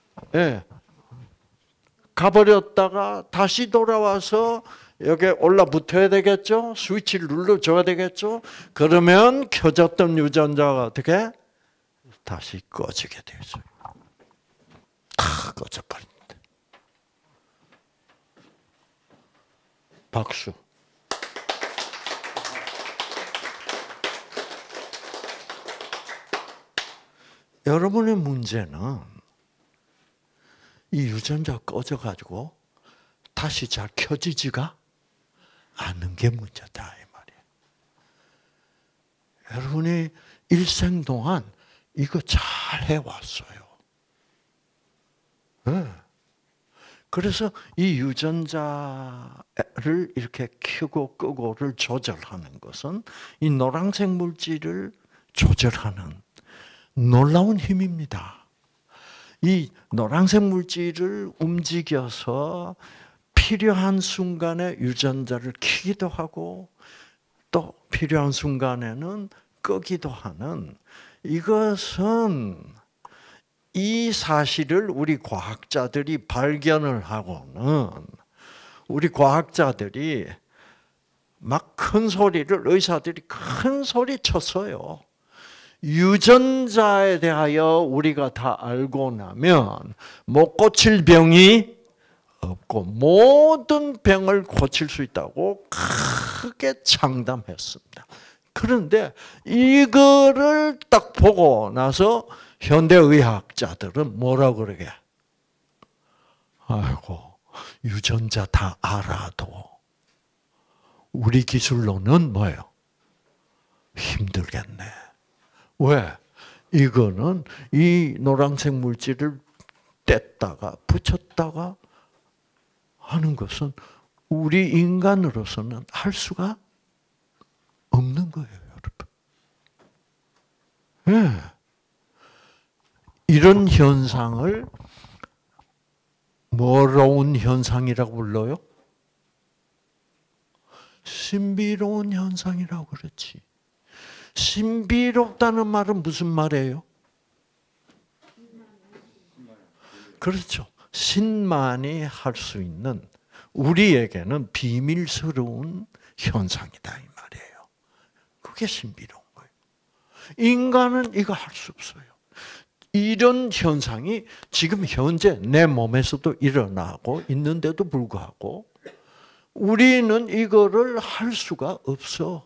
가버렸다가 다시 돌아와서 여기에 올라붙어야 되겠죠? 스위치를 눌러줘야 되겠죠? 그러면 켜졌던 유전자가 어떻게? 다시 꺼지게 되죠. 꺼져버린다. 박수. 여러분의 문제는 이 유전자 꺼져가지고 다시 잘 켜지지가 않는 게 문제다 이 말이에요. 여러분이 일생 동안 이거 잘 해왔어요. 네. 그래서 이 유전자를 이렇게 켜고 끄고를 조절하는 것은 이 노란색 물질을 조절하는 놀라운 힘입니다. 이 노란색 물질을 움직여서 필요한 순간에 유전자를 켜기도 하고 또 필요한 순간에는 끄기도 하는 이것은 이 사실을 우리 과학자들이 발견을 하고는 우리 과학자들이 막 큰 소리를 의사들이 큰 소리 쳤어요. 유전자에 대하여 우리가 다 알고 나면 못 고칠 병이 없고 모든 병을 고칠 수 있다고 크게 장담했습니다. 그런데 이거를 딱 보고 나서 현대의학자들은 뭐라 그러게? 아이고, 유전자 다 알아도 우리 기술로는 뭐예요? 힘들겠네. 왜? 이거는 이 노란색 물질을 뗐다가 붙였다가 하는 것은 우리 인간으로서는 할 수가 없는 거예요, 여러분. 네. 이런 현상을 뭐로운 현상이라고 불러요? 신비로운 현상이라고 그렇지. 신비롭다는 말은 무슨 말이에요? 그렇죠. 신만이 할 수 있는 우리에게는 비밀스러운 현상이다 이 말이에요. 그게 신비로운 거예요. 인간은 이거 할 수 없어요. 이런 현상이 지금 현재 내 몸에서도 일어나고 있는데도 불구하고 우리는 이거를 할 수가 없어.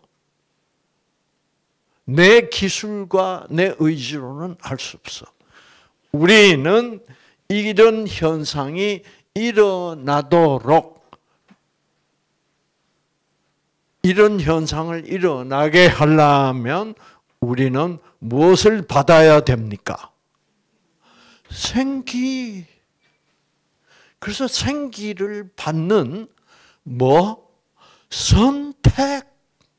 내 기술과 내 의지로는 할 수 없어. 우리는 이런 현상이 일어나도록 이런 현상을 일어나게 하려면 우리는 무엇을 받아야 됩니까? 생기. 그래서 생기를 받는 선택을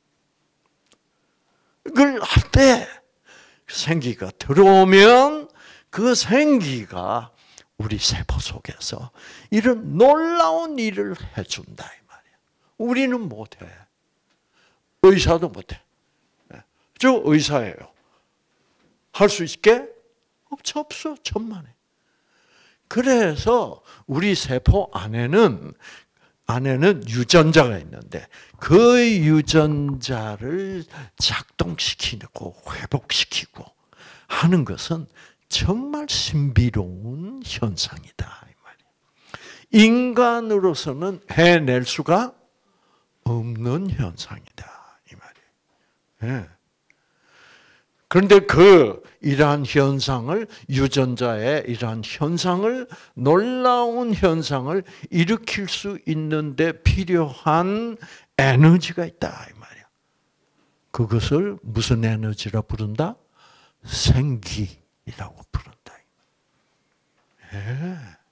할 때 생기가 들어오면 그 생기가 우리 세포 속에서 이런 놀라운 일을 해준다 이 말이야. 우리는 못해. 의사도 못해. 저 의사예요. 할 수 있게? 없어. 천만에. 그래서 우리 세포 안에는 유전자가 있는데 그 유전자를 작동시키고 회복시키고 하는 것은 정말 신비로운 현상이다 이 말이에요. 인간으로서는 해낼 수가 없는 현상이다 이 말이에요. 네. 그런데 이러한 현상을 유전자의 이러한 현상을 놀라운 현상을 일으킬 수 있는데 필요한 에너지가 있다 이 말이야. 그것을 무슨 에너지라 부른다? 생기라고 부른다. 예.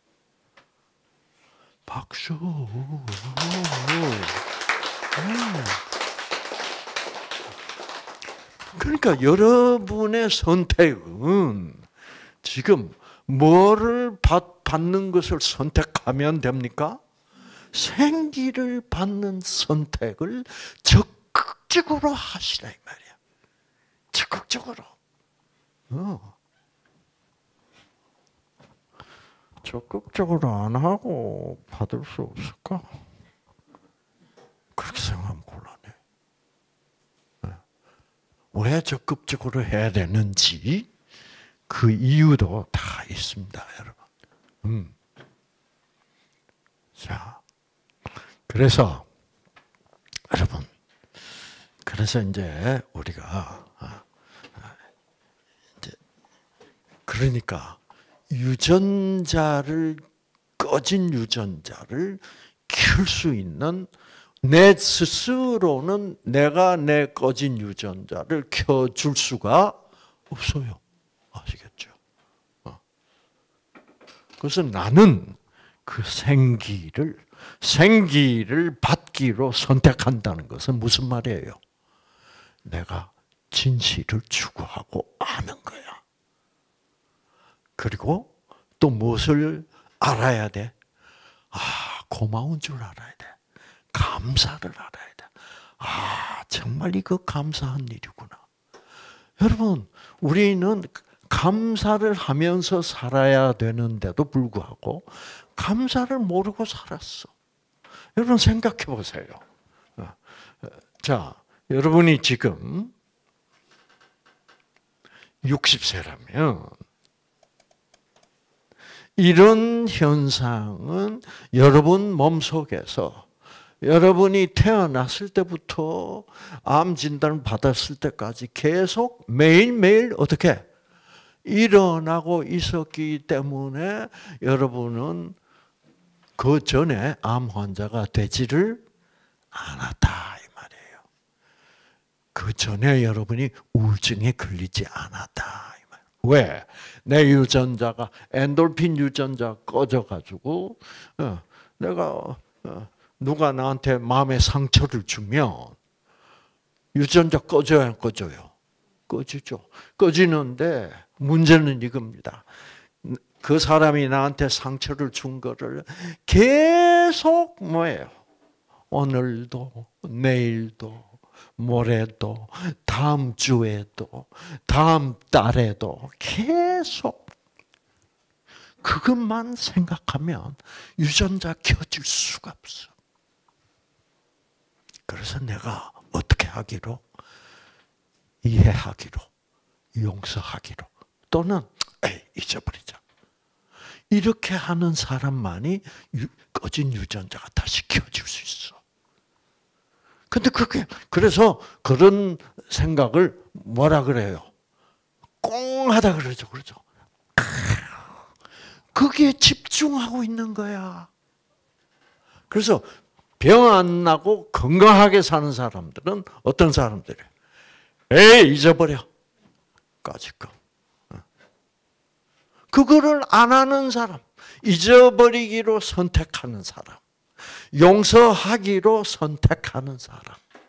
박수. 그러니까 여러분의 선택은 지금 뭐를 받는 것을 선택하면 됩니까? 생기를 받는 선택을 적극적으로 하시라 이 말이야. 적극적으로. 적극적으로 안 하고 받을 수 없을까? 그렇게 생각하면 곤란해. 왜 적극적으로 해야 되는지 그 이유도 다 있습니다, 여러분. 자, 그래서 여러분, 그래서 이제 우리가 이제 그러니까 꺼진 유전자를 켤 수 있는 내 스스로는 내가 내 꺼진 유전자를 켜줄 수가 없어요. 아시겠죠? 그래서 나는 그 생기를 받기로 선택한다는 것은 무슨 말이에요? 내가 진실을 추구하고 아는 거야. 그리고 또 무엇을 알아야 돼? 고마운 줄 알아야 돼. 감사를 알아야 돼. 정말 이거 감사한 일이구나. 여러분, 우리는 감사를 하면서 살아야 되는데도 불구하고 감사를 모르고 살았어. 여러분 생각해 보세요. 자, 여러분이 지금 60세라면 이런 현상은 여러분 몸속에서 여러분이 태어났을 때부터 암 진단을 받았을 때까지 계속 매일매일 어떻게 일어나고 있었기 때문에 여러분은 그 전에 암 환자가 되지를 않았다 이 말이에요. 그 전에 여러분이 우울증에 걸리지 않았다 이 말이에요. 왜? 내 유전자가 엔돌핀 유전자 꺼져가지고 내가 누가 나한테 마음의 상처를 주면 유전자 꺼져야 안 꺼져요? 꺼지죠. 꺼지는데 문제는 이겁니다. 그 사람이 나한테 상처를 준 거를 계속 뭐예요? 오늘도, 내일도, 모레도, 다음 주에도, 다음 달에도 계속 그것만 생각하면 유전자 켜질 수가 없어. 그래서 내가 어떻게 하기로? 이해하기로, 용서하기로, 또는 잊어버리자. 이렇게 하는 사람만이 꺼진 유전자가 다시 켜질 수 있어. 근데 그래서 그런 생각을 뭐라 그래요? 꽁하다 그러죠. 그렇죠? 거기에 집중하고 있는 거야. 그래서 병 안 나고 건강하게 사는 사람들은 어떤 사람들이에요? 잊어버려. 까짓 거. 그거를 안 하는 사람, 잊어버리기로 선택하는 사람, 용서하기로 선택하는 사람,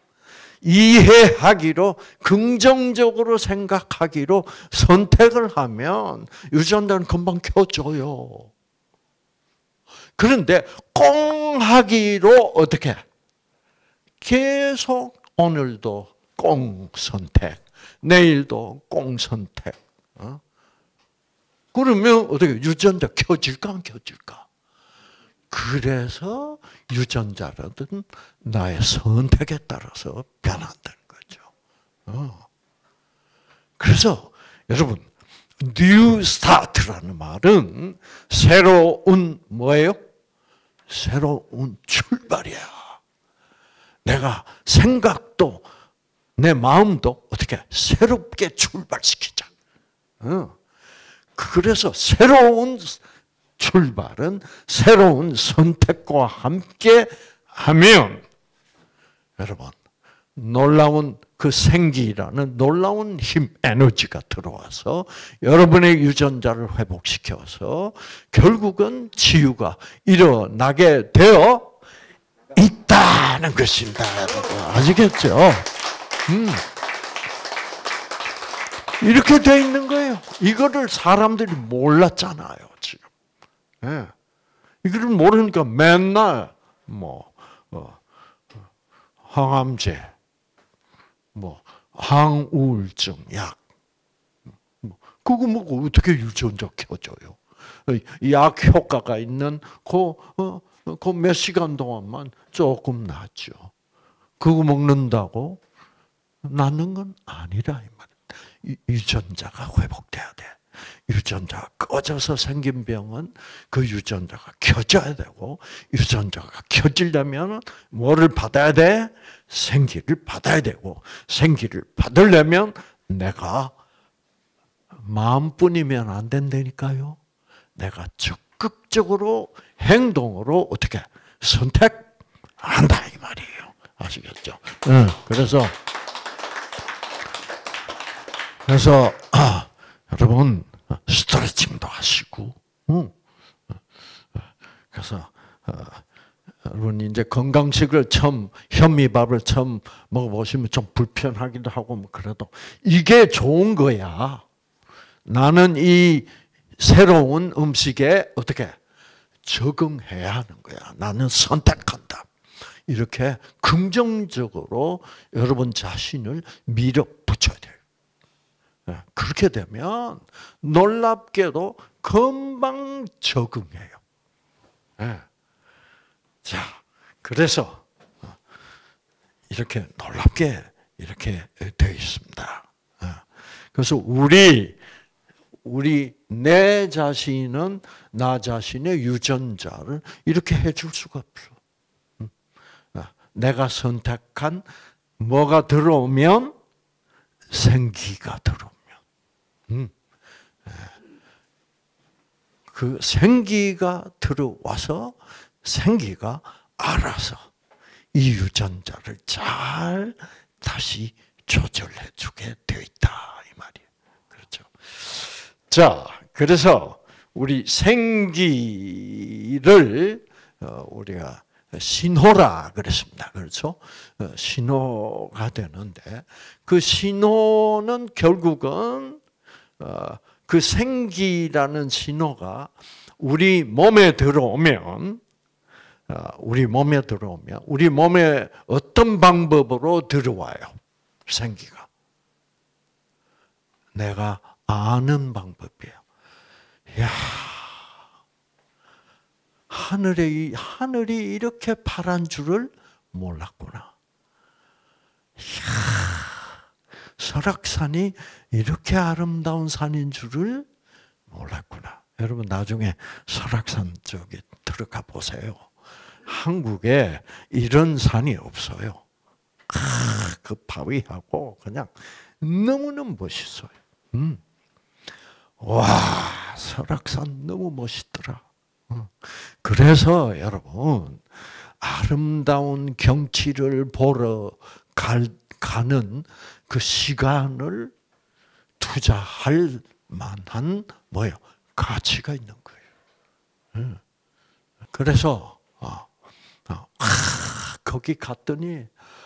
이해하기로, 긍정적으로 생각하기로 선택을 하면 유전자는 금방 켜져요. 그런데 꽁 하기로 어떻게? 계속 오늘도 꽁 선택, 내일도 꽁 선택. 그러면 어떻게 유전자 켜질까 안 켜질까? 그래서 유전자라든 나의 선택에 따라서 변한다는 거죠. 그래서 여러분 New Start라는 말은 새로운 뭐예요? 새로운 출발이야. 내가 생각도 내 마음도 어떻게 새롭게 출발시키자. 그래서 새로운 출발은 새로운 선택과 함께 하면 여러분 놀라운 그 생기라는 놀라운 힘, 에너지가 들어와서 여러분의 유전자를 회복시켜서 결국은 치유가 일어나게 되어 있다는 것입니다. 아시겠죠? 이렇게 돼 있는 거예요. 이거를 사람들이 몰랐잖아요, 지금. 예. 이거를 모르니까 맨날 항암제, 항우울증 약, 그거 먹고 어떻게 유전자 켜져요? 약 효과가 있는 그 몇 시간 동안만 조금 낫죠. 그거 먹는다고 낫는 건 아니라 이 말이에요. 유전자가 회복돼야 돼. 유전자가 꺼져서 생긴 병은 그 유전자가 켜져야 되고, 유전자가 켜지려면 뭐를 받아야 돼? 생기를 받아야 되고, 생기를 받으려면 내가 마음뿐이면 안 된다니까요. 내가 적극적으로 행동으로 어떻게 선택한다 이 말이에요. 아시겠죠? 그래서 여러분 스트레칭도 하시고, 그래서 여러분 이제 건강식을 처음 현미밥을 처음 먹어보시면 좀 불편하기도 하고 뭐 그래도 이게 좋은 거야. 나는 이 새로운 음식에 어떻게 적응해야 하는 거야. 나는 선택한다. 이렇게 긍정적으로 여러분 자신을 밀어붙여야 돼요. 그렇게 되면 놀랍게도 금방 적응해요. 자, 그래서 이렇게 놀랍게 이렇게 되어 있습니다. 그래서 내 자신은 나 자신의 유전자를 이렇게 해줄 수가 없어. 내가 선택한 뭐가 들어오면 생기가 들어오면 그 생기가 들어와서 생기가 알아서 이 유전자를 잘 다시 조절해 주게 되어 있다 이 말이에요. 그렇죠? 자, 그래서 우리 생기를 우리가 신호라 그랬습니다. 그렇죠? 신호가 되는데 그 신호는 결국은 그 생기라는 신호가 우리 몸에 들어오면 우리 몸에 어떤 방법으로 들어와요? 생기가. 내가 아는 방법이에요. 야, 하늘이 이렇게 파란 줄을 몰랐구나. 이야, 설악산이 이렇게 아름다운 산인 줄을 몰랐구나. 여러분 나중에 설악산 쪽에 들어가 보세요. 한국에 이런 산이 없어요. 그 바위하고 그냥 너무너무 멋있어요. 와, 설악산 너무 멋있더라. 그래서 여러분 아름다운 경치를 보러 가는 그 시간을 투자할 만한 뭐예요? 가치가 있는 거예요. 그래서 거기 갔더니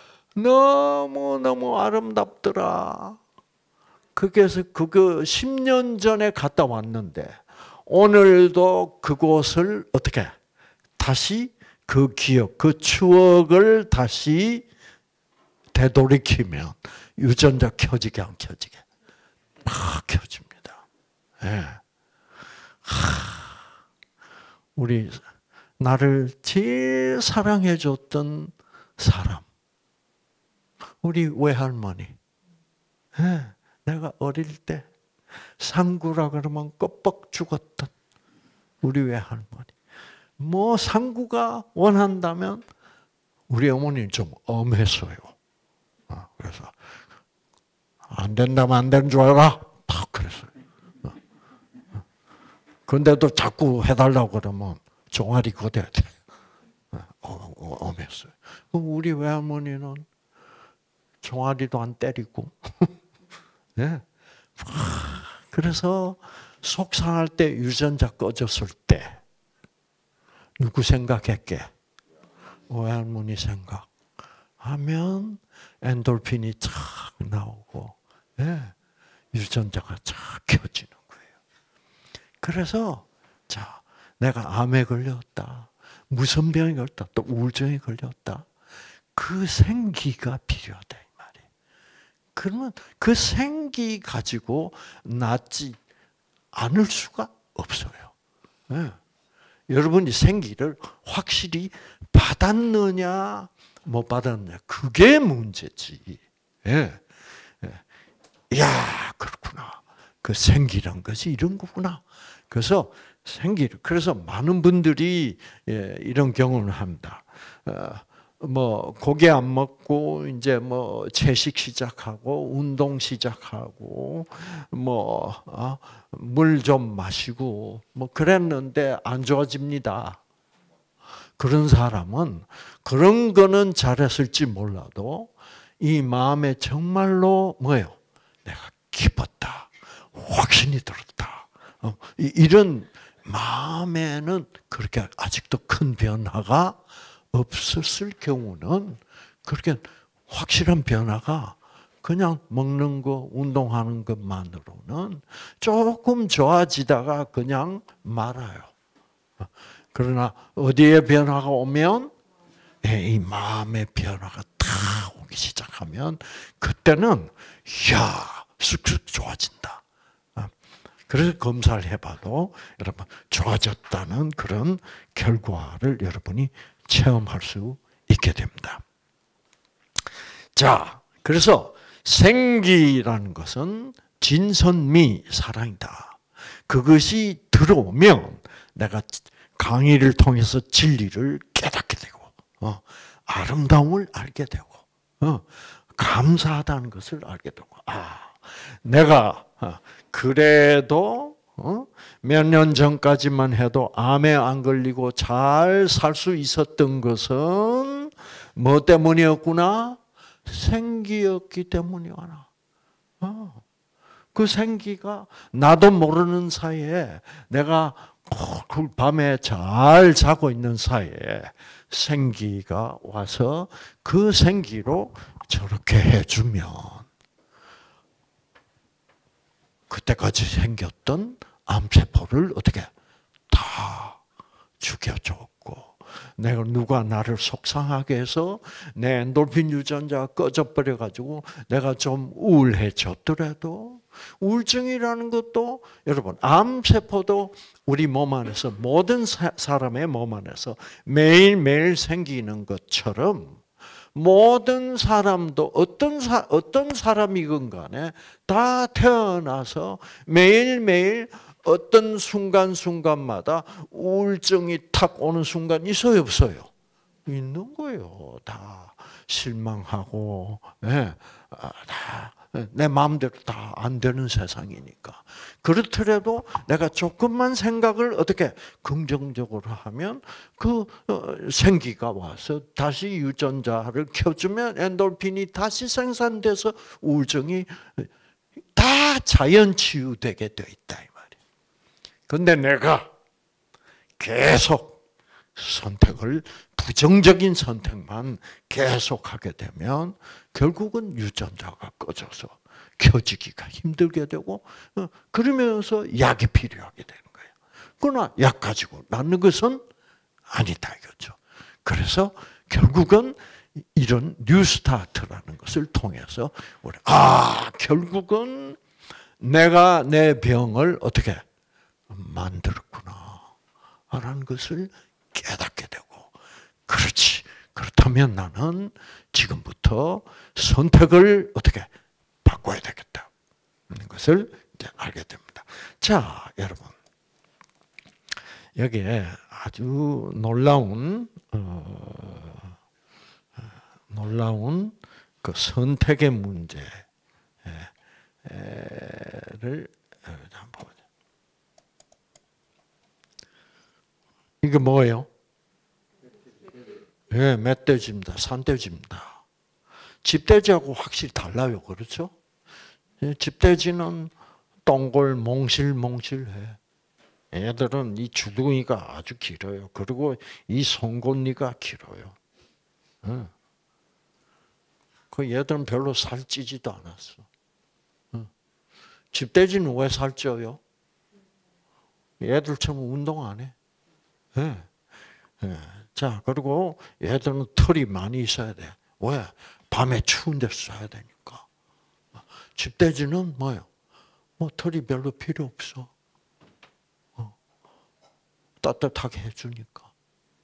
너무너무 아름답더라. 그래서 그거 10년 전에 갔다 왔는데 오늘도 그곳을 어떻게 다시 그 기억, 그 추억을 다시 되돌이키면 유전자 켜지게 안 켜지게 막 켜집니다. 네. 우리 나를 제일 사랑해줬던 사람, 우리 외할머니. 네. 내가 어릴 때 상구라 그러면 껍벅 죽었던 우리 외할머니. 뭐 상구가 원한다면 우리 어머니는 좀 엄했어요. 그래서 안 된다면 안 되는 줄 알아? 딱 그랬어요. 그런데도 자꾸 해달라고 그러면 종아리 걷어야 돼. 엄했어요. 우리 외할머니는 종아리도 안 때리고. 네. 그래서 속상할 때 유전자 꺼졌을 때 누구 생각했게? 외할머니 생각하면 엔돌핀이 착 나오고 유전자가 착 켜지는 거예요. 그래서 자, 내가 암에 걸렸다, 무슨 병에 걸렸다, 또 우울증에 걸렸다. 그 생기가 필요하다 이 말이에요. 그러면 그 생기 가지고 낫지 않을 수가 없어요. 여러분이 생기를 확실히 받았느냐 못 받았느냐 그게 문제지. 야, 그렇구나. 그 생기란 것이 이런 거구나. 그래서 그래서 많은 분들이 이런 경험을 합니다. 뭐 고기 안 먹고 이제 뭐 채식 시작하고 운동 시작하고 뭐 물 좀 마시고 뭐 그랬는데 안 좋아집니다. 그런 사람은 그런 거는 잘했을지 몰라도 이 마음에 정말로 뭐예요? 내가 기뻤다. 확신이 들었다. 이런 마음에는 그렇게 아직도 큰 변화가 없었을 경우는 그렇게 확실한 변화가 그냥 먹는 거, 운동하는 것만으로는 조금 좋아지다가 그냥 말아요. 그러나 어디에 변화가 오면 이 마음의 변화가 탁 오기 시작하면 그때는 이야 쑥쑥 좋아진다. 그래서 검사를 해봐도 여러분 좋아졌다는 그런 결과를 여러분이 체험할 수 있게 됩니다. 자, 그래서 생기라는 것은 진선미 사랑이다. 그것이 들어오면 내가 강의를 통해서 진리를 깨닫게 되고 아름다움을 알게 되고 감사하다는 것을 알게 되고 내가 그래도 몇 년 전까지만 해도 암에 안 걸리고 잘 살 수 있었던 것은 뭐 때문이었구나? 생기였기 때문이구나. 그 생기가 나도 모르는 사이에 내가 그 밤에 잘 자고 있는 사이에 생기가 와서 그 생기로 저렇게 해주면 그때까지 생겼던 암세포를 어떻게 다 죽여줬고 내가 누가 나를 속상하게 해서 내 엔돌핀 유전자가 꺼져버려가지고 내가 좀 우울해졌더라도 우울증이라는 것도 여러분 암세포도 우리 몸 안에서 모든 사람의 몸 안에서 매일매일 생기는 것처럼 모든 사람도 어떤 사람이건 간에 다 태어나서 매일매일 어떤 순간순간마다 우울증이 탁 오는 순간 있어요, 없어요? 있는 거예요. 다 실망하고, 다 내 마음대로 다 안 되는 세상이니까. 그렇더라도 내가 조금만 생각을 어떻게 긍정적으로 하면 그 생기가 와서 다시 유전자를 켜주면 엔돌핀이 다시 생산돼서 우울증이 다 자연 치유되게 돼 있다 이 말이에요. 그런데 내가 계속 선택을 부정적인 선택만 계속하게 되면 결국은 유전자가 꺼져서 켜지기가 힘들게 되고 그러면서 약이 필요하게 되는 거예요. 그러나 약 가지고 낫는 것은 아니다 이거죠. 그래서 결국은 이런 뉴스타트라는 것을 통해서 우리 결국은 내가 내 병을 어떻게 만들었구나 라는 것을 깨닫게 되고 그렇지. 그렇다면 나는 지금부터 선택을 어떻게 바꿔야 되겠다. 하는 것을 이제 알게 됩니다. 자, 여러분. 여기에 아주 놀라운 그 선택의 문제를 한번 보자. 이게 뭐예요? 네, 멧돼지입니다. 산돼지입니다. 집돼지하고 확실히 달라요. 그렇죠? 집돼지는 동글 몽실몽실해. 얘들은 이 주둥이가 아주 길어요. 그리고 이 송곳니가 길어요. 그 얘들은 별로 살찌지도 않았어. 집돼지는 왜 살쪄요? 얘들처럼 운동 안 해. 네. 네. 자, 그리고 얘들은 털이 많이 있어야 돼. 왜? 밤에 추운 데서 자야 되니까. 집돼지는 뭐예요? 털이 별로 필요 없어. 따뜻하게 해주니까.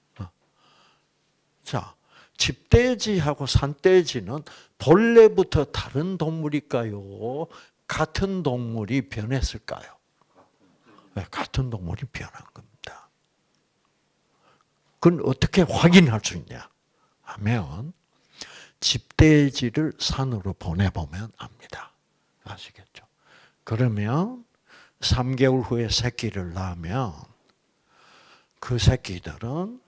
자, 집돼지하고 산돼지는 본래부터 다른 동물일까요? 같은 동물이 변했을까요? 네, 같은 동물이 변한 겁니다. 그건 어떻게 확인할 수 있냐? 하면 집돼지를 산으로 보내보면 압니다. 아시겠죠? 그러면 3개월 후에 새끼를 낳으면 그 새끼들은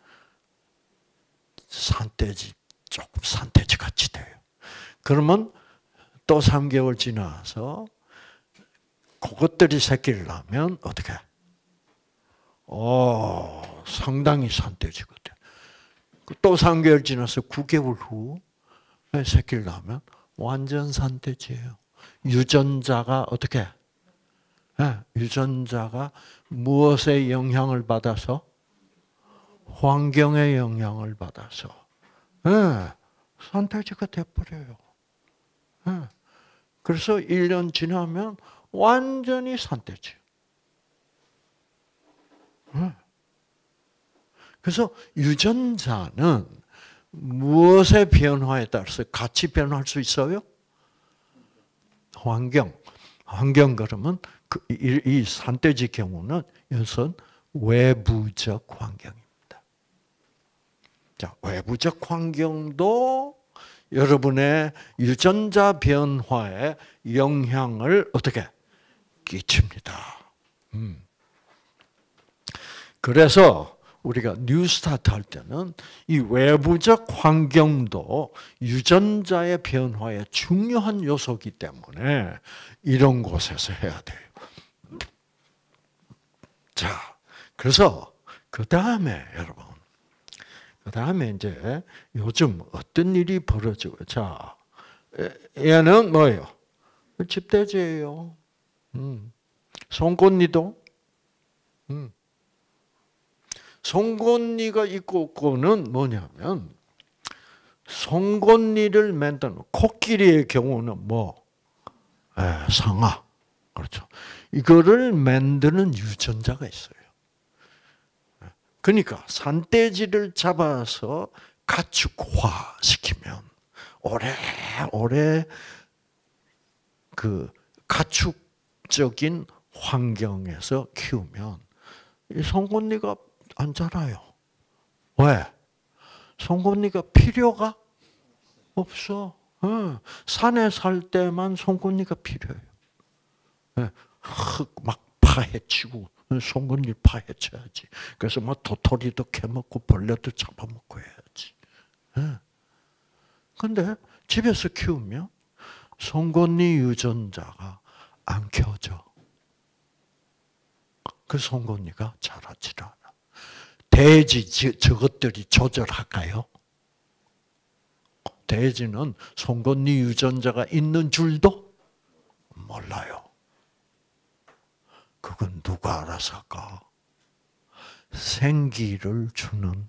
산돼지, 조금 산돼지 같이 돼요. 그러면 또 3개월 지나서 그것들이 새끼를 낳으면 어떻게? 상당히 산돼지가 돼. 또 3개월 지나서 9개월 후에 새끼를 낳으면 완전 산돼지예요. 유전자가 어떻게? 유전자가 무엇의 영향을 받아서? 환경의 영향을 받아서 산돼지가 돼버려요. 그래서 1년 지나면 완전히 산돼지. 그래서 유전자는 무엇의 변화에 따라서 같이 변할 수 있어요? 환경 그러면 이 산돼지 경우는 이것은 외부적 환경입니다. 자, 외부적 환경도 여러분의 유전자 변화에 영향을 어떻게 끼칩니다. 그래서 우리가 뉴스타트 할 때는 이 외부적 환경도 유전자의 변화에 중요한 요소이기 때문에 이런 곳에서 해야 돼요. 자, 그래서 그 다음에 여러분, 그 다음에 이제 요즘 어떤 일이 벌어지고, 자, 얘는 뭐예요? 집돼지예요. 송곳니도. 송곳니가 있고 없고는 뭐냐면, 송곳니를 만드는 코끼리의 경우는 뭐? 상아. 그렇죠. 이거를 만드는 유전자가 있어요. 그러니까 산돼지를 잡아서 가축화시키면 오래 그 가축적인 환경에서 키우면 이 송곳니가 안 자라요. 왜? 송곳니가 필요가 없어. 산에 살 때만 송곳니가 필요해요. 흙 막 파헤치고 송곳니 파헤쳐야지. 그래서 막 도토리도 캐먹고 벌레도 잡아먹고 해야지. 그런데 집에서 키우면 송곳니 유전자가 안 켜져. 그 송곳니가 자라질 않아. 돼지 저것들이 조절할까요? 돼지는 송곳니 유전자가 있는 줄도 몰라요. 그건 누가 알아서 할까? 생기를 주는,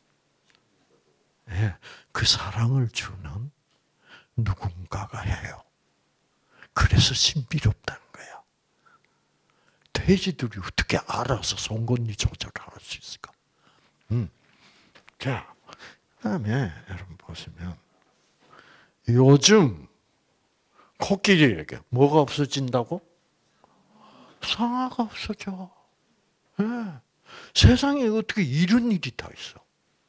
그 사랑을 주는 누군가가 해요. 그래서 신비롭다는 거야. 돼지들이 어떻게 알아서 송곳니 조절할 수 있을까? 자, 그다음에 여러분 보시면 요즘 코끼리에게 뭐가 없어진다고? 상아가 없어져. 세상에 어떻게 이런 일이 다 있어?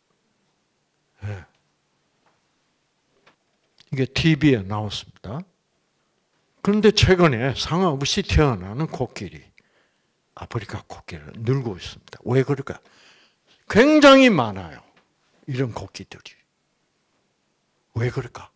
이게 TV에 나왔습니다. 그런데 최근에 상아 없이 태어나는 코끼리, 아프리카 코끼리를 늘고 있습니다. 왜 그럴까? 굉장히 많아요. 이런 코끼리들이. 왜 그럴까?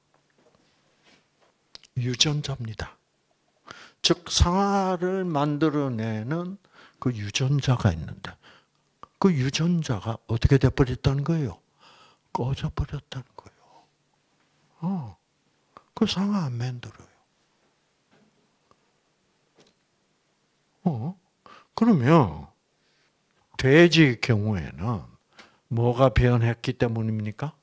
유전자입니다. 즉 상아를 만들어내는 그 유전자가 있는데 그 유전자가 어떻게 돼버렸다는 거예요? 꺼져버렸다는 거예요. 그 상아 안 만들어요. 그러면 돼지 경우에는 뭐가 변했기 때문입니까?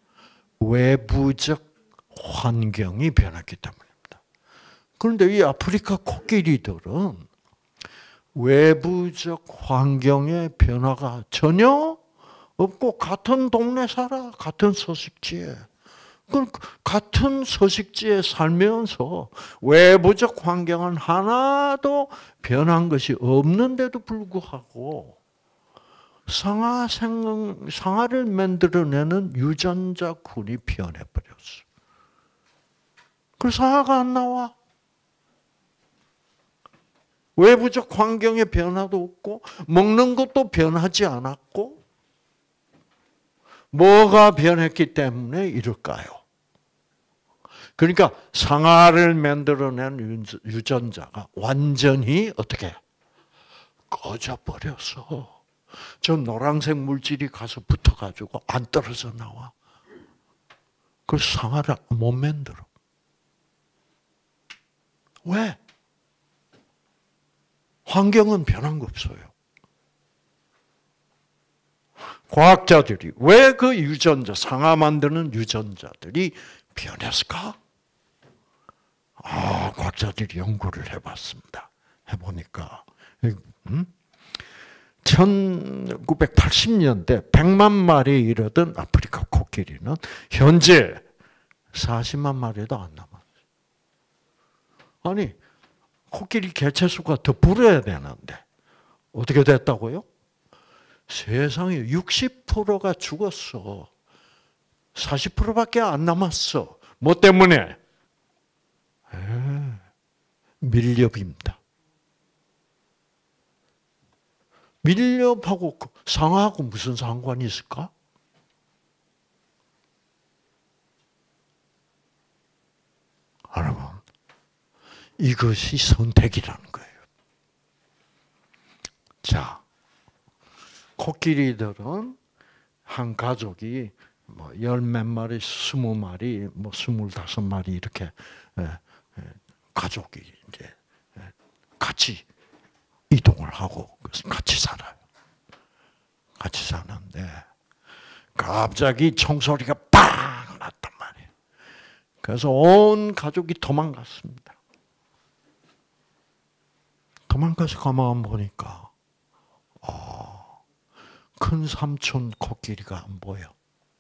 외부적 환경이 변했기 때문입니다. 그런데 이 아프리카 코끼리들은 외부적 환경의 변화가 전혀 없고 같은 동네 살아, 같은 서식지에. 같은 서식지에 살면서 외부적 환경은 하나도 변한 것이 없는데도 불구하고 상아를 만들어내는 유전자군이 변해버렸어. 그래서 상아가 안 나와. 외부적 환경의 변화도 없고 먹는 것도 변하지 않았고 뭐가 변했기 때문에 이럴까요? 그러니까 상아를 만들어낸 유전자가 완전히 어떻게 꺼져버려서 저 노란색 물질이 가서 붙어가지고 안 떨어져 나와. 그래서 상아를 못 만들어. 왜? 환경은 변한 거 없어요. 과학자들이 왜 그 유전자, 상아 만드는 유전자들이 변했을까? 과학자들이 연구를 해봤습니다. 해보니까 1980년대 100만 마리에 이르던 아프리카 코끼리는 현재 40만 마리도 안 남았어요. 아니, 코끼리 개체수가 더 불어야 되는데 어떻게 됐다고요? 세상에 60%가 죽었어. 40%밖에 안 남았어. 뭐 때문에? 밀렵입니다. 밀렵하고 상아하고 무슨 상관이 있을까? 여러분, 이것이 선택이라는 거예요. 자, 코끼리들은 한 가족이 뭐 열 몇 마리, 20마리, 뭐 25마리 이렇게 가족이 이제 같이 이동을 하고 같이 살아요. 같이 사는데 갑자기 총소리가 빵 났단 말이에요. 그래서 온 가족이 도망갔습니다. 도망가서 가만 보니까 큰 삼촌 코끼리가 안 보여.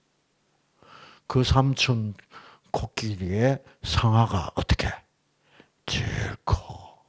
그 삼촌 코끼리의 상아가 어떻게? 제일 커.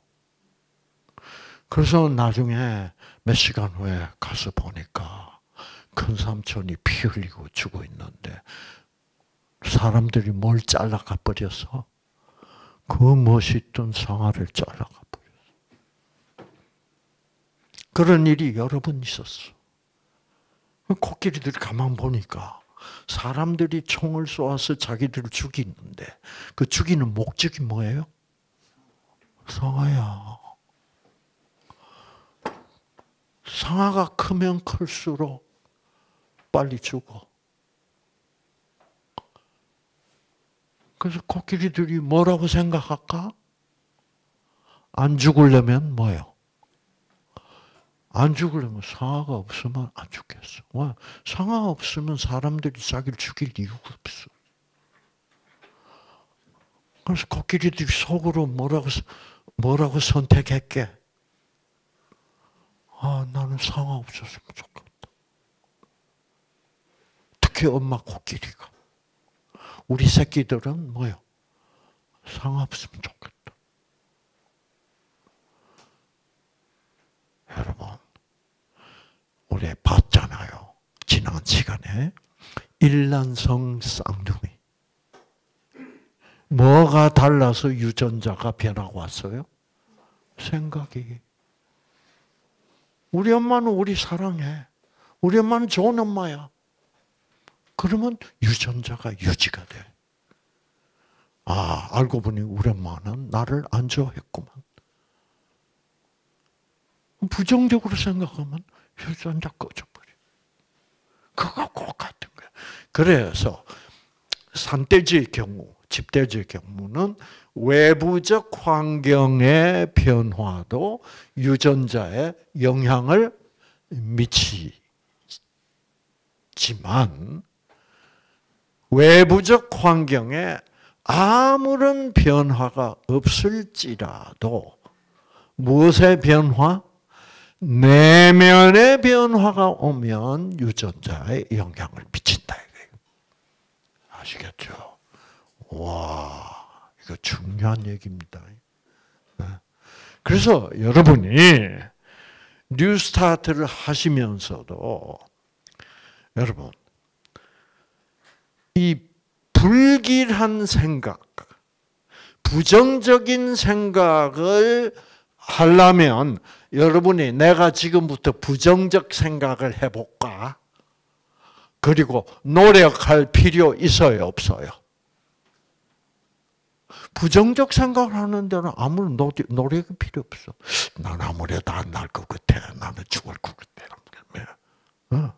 그래서 나중에 몇 시간 후에 가서 보니까 큰 삼촌이 피 흘리고 죽어 있는데 사람들이 뭘 잘라가 버렸어? 그 멋있던 상아를 잘라가 버렸어. 그런 일이 여러 번 있었어. 코끼리들이 가만 보니까 사람들이 총을 쏘아서 자기들을 죽이는데 그 죽이는 목적이 뭐예요? 상아야. 상아가 크면 클수록 빨리 죽어. 그래서 코끼리들이 뭐라고 생각할까? 안 죽으려면 뭐예요? 안 죽으려면 상아가 없으면 안 죽겠어. 왜? 상아가 없으면 사람들이 자기를 죽일 이유가 없어. 그래서 코끼리들이 속으로 뭐라고 선택했게? 나는 상아 없었으면 좋겠다. 특히 엄마 코끼리가. 우리 새끼들은 뭐요? 상아 없으면 좋겠다. 여러분, 우리 봤잖아요. 지난 시간에 일란성 쌍둥이. 뭐가 달라서 유전자가 변하고 왔어요? 생각이. 우리 엄마는 우리 사랑해. 우리 엄마는 좋은 엄마야. 그러면 유전자가 유지가 돼. 알고 보니 우리 엄마는 나를 안 좋아했구만. 부정적으로 생각하면 유전자 꺼져버려. 그거 꼭 같은 거야. 그래서 산돼지의 경우, 집돼지의 경우는 외부적 환경의 변화도 유전자에 영향을 미치지만 외부적 환경에 아무런 변화가 없을지라도 무엇의 변화? 내면의 변화가 오면 유전자에 영향을 미친다 이거예요. 아시겠죠? 와, 이거 중요한 얘기입니다. 그래서 여러분이 뉴스타트를 하시면서도 여러분 이 불길한 생각, 부정적인 생각을 하려면 여러분이 내가 지금부터 부정적 생각을 해볼까? 그리고 노력할 필요 있어요, 없어요? 부정적 생각을 하는 데는 아무런 노력이 필요 없어. 난 아무래도 안 날 것 같아. 나는 죽을 것 같아.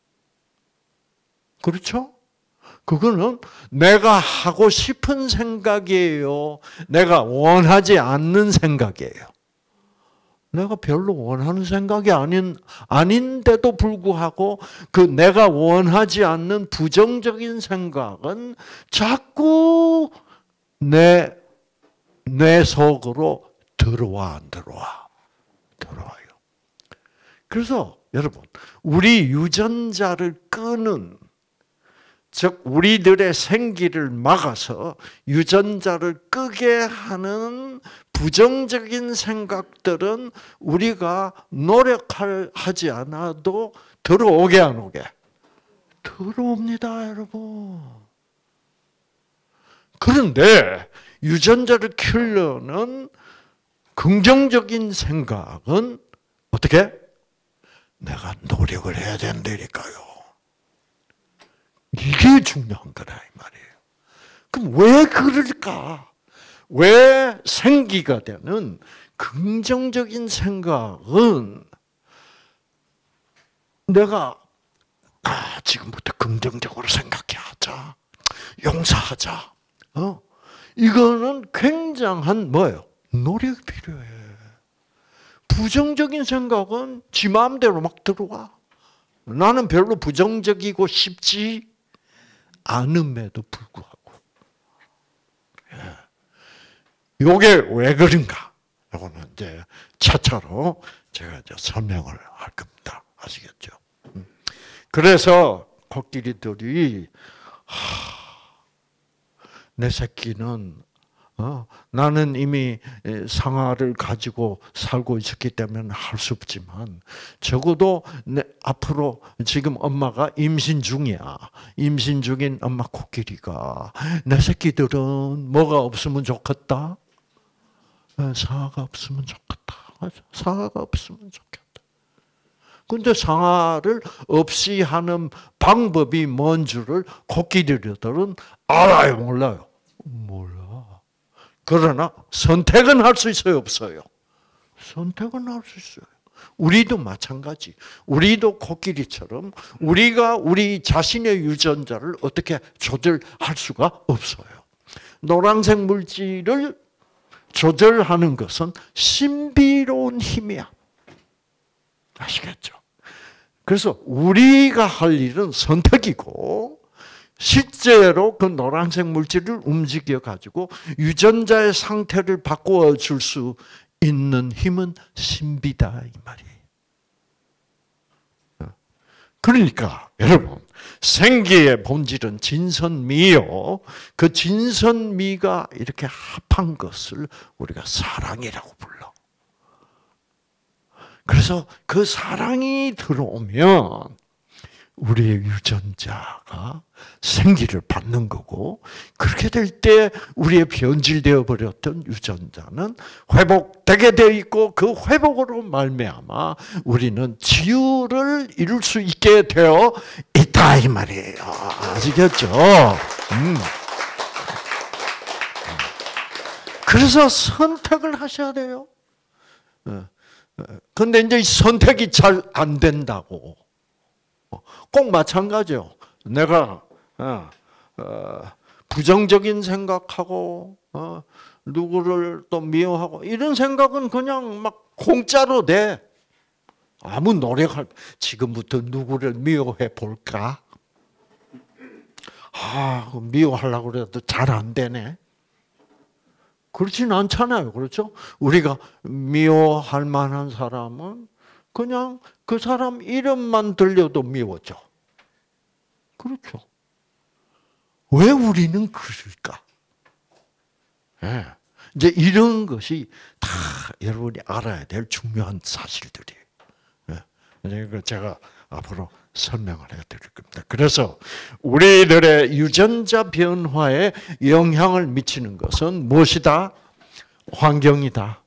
그렇죠? 그거는 내가 하고 싶은 생각이에요. 내가 원하지 않는 생각이에요. 내가 별로 원하는 생각이 아닌데도 불구하고 그 내가 원하지 않는 부정적인 생각은 자꾸 내 속으로 들어와, 안 들어와? 들어와요. 그래서 여러분, 우리 유전자를 끄는, 즉 우리들의 생기를 막아서 유전자를 끄게 하는 부정적인 생각들은 우리가 노력하지 않아도 들어오게 안 오게? 들어옵니다, 여러분. 그런데 유전자를 키우려는 긍정적인 생각은 어떻게? 내가 노력을 해야 된다니까요. 이게 중요한 거다 이 말이에요. 그럼 왜 그럴까? 왜 생기가 되는 긍정적인 생각은 내가 지금부터 긍정적으로 생각하자, 용서하자. 이거는 굉장한 뭐예요? 노력이 필요해. 부정적인 생각은 지 마음대로 막 들어와. 나는 별로 부정적이고 싶지 않음에도 불구하고. 이게 왜 그런가? 이거는 이제 차차로 제가 이제 설명을 할 겁니다. 아시겠죠? 그래서 코끼리들이 내 새끼는 나는 이미 상아를 가지고 살고 있었기 때문에 할 수 없지만 적어도 앞으로 지금 엄마가 임신 중이야. 임신 중인 엄마 코끼리가 내 새끼들은 뭐가 없으면 좋겠다? 상아가 없으면 좋겠다. 상아가 없으면 좋겠다. 근데 상아를 없이 하는 방법이 뭔 줄을 코끼리들은 알아요, 몰라요? 몰라. 그러나 선택은 할 수 있어요, 없어요? 선택은 할 수 있어요. 우리도 마찬가지. 우리도 코끼리처럼 우리가 우리 자신의 유전자를 어떻게 조절할 수가 없어요. 노란색 물질을 조절하는 것은 신비로운 힘이야. 아시겠죠? 그래서 우리가 할 일은 선택이고 실제로 그 노란색 물질을 움직여가지고 유전자의 상태를 바꾸어 줄 수 있는 힘은 신비다 이 말이에요. 그러니까 여러분 생기의 본질은 진선미요. 그 진선미가 이렇게 합한 것을 우리가 사랑이라고 불러. 그래서 그 사랑이 들어오면 우리의 유전자가 생기를 받는 거고 그렇게 될 때 우리의 변질되어 버렸던 유전자는 회복되게 되어 있고 그 회복으로 말미암아 우리는 치유를 이룰 수 있게 되어 있다 이 말이에요. 아시겠죠? 그래서 선택을 하셔야 돼요. 근데 이제 선택이 잘 안 된다고. 꼭 마찬가지요. 내가 부정적인 생각하고 누구를 또 미워하고 이런 생각은 그냥 막 공짜로 돼. 아무 노력할 지금부터 누구를 미워해 볼까? 미워하려고 해도 잘 안 되네. 그렇지는 않잖아요. 그렇죠? 우리가 미워할 만한 사람은 그냥 그 사람 이름만 들려도 미워져. 그렇죠. 왜 우리는 그럴까? 네. 이제 이런 것이 다 여러분이 알아야 될 중요한 사실들이에요. 제가 앞으로 설명을 해드릴 겁니다. 그래서 우리들의 유전자 변화에 영향을 미치는 것은 무엇이다? 환경이다.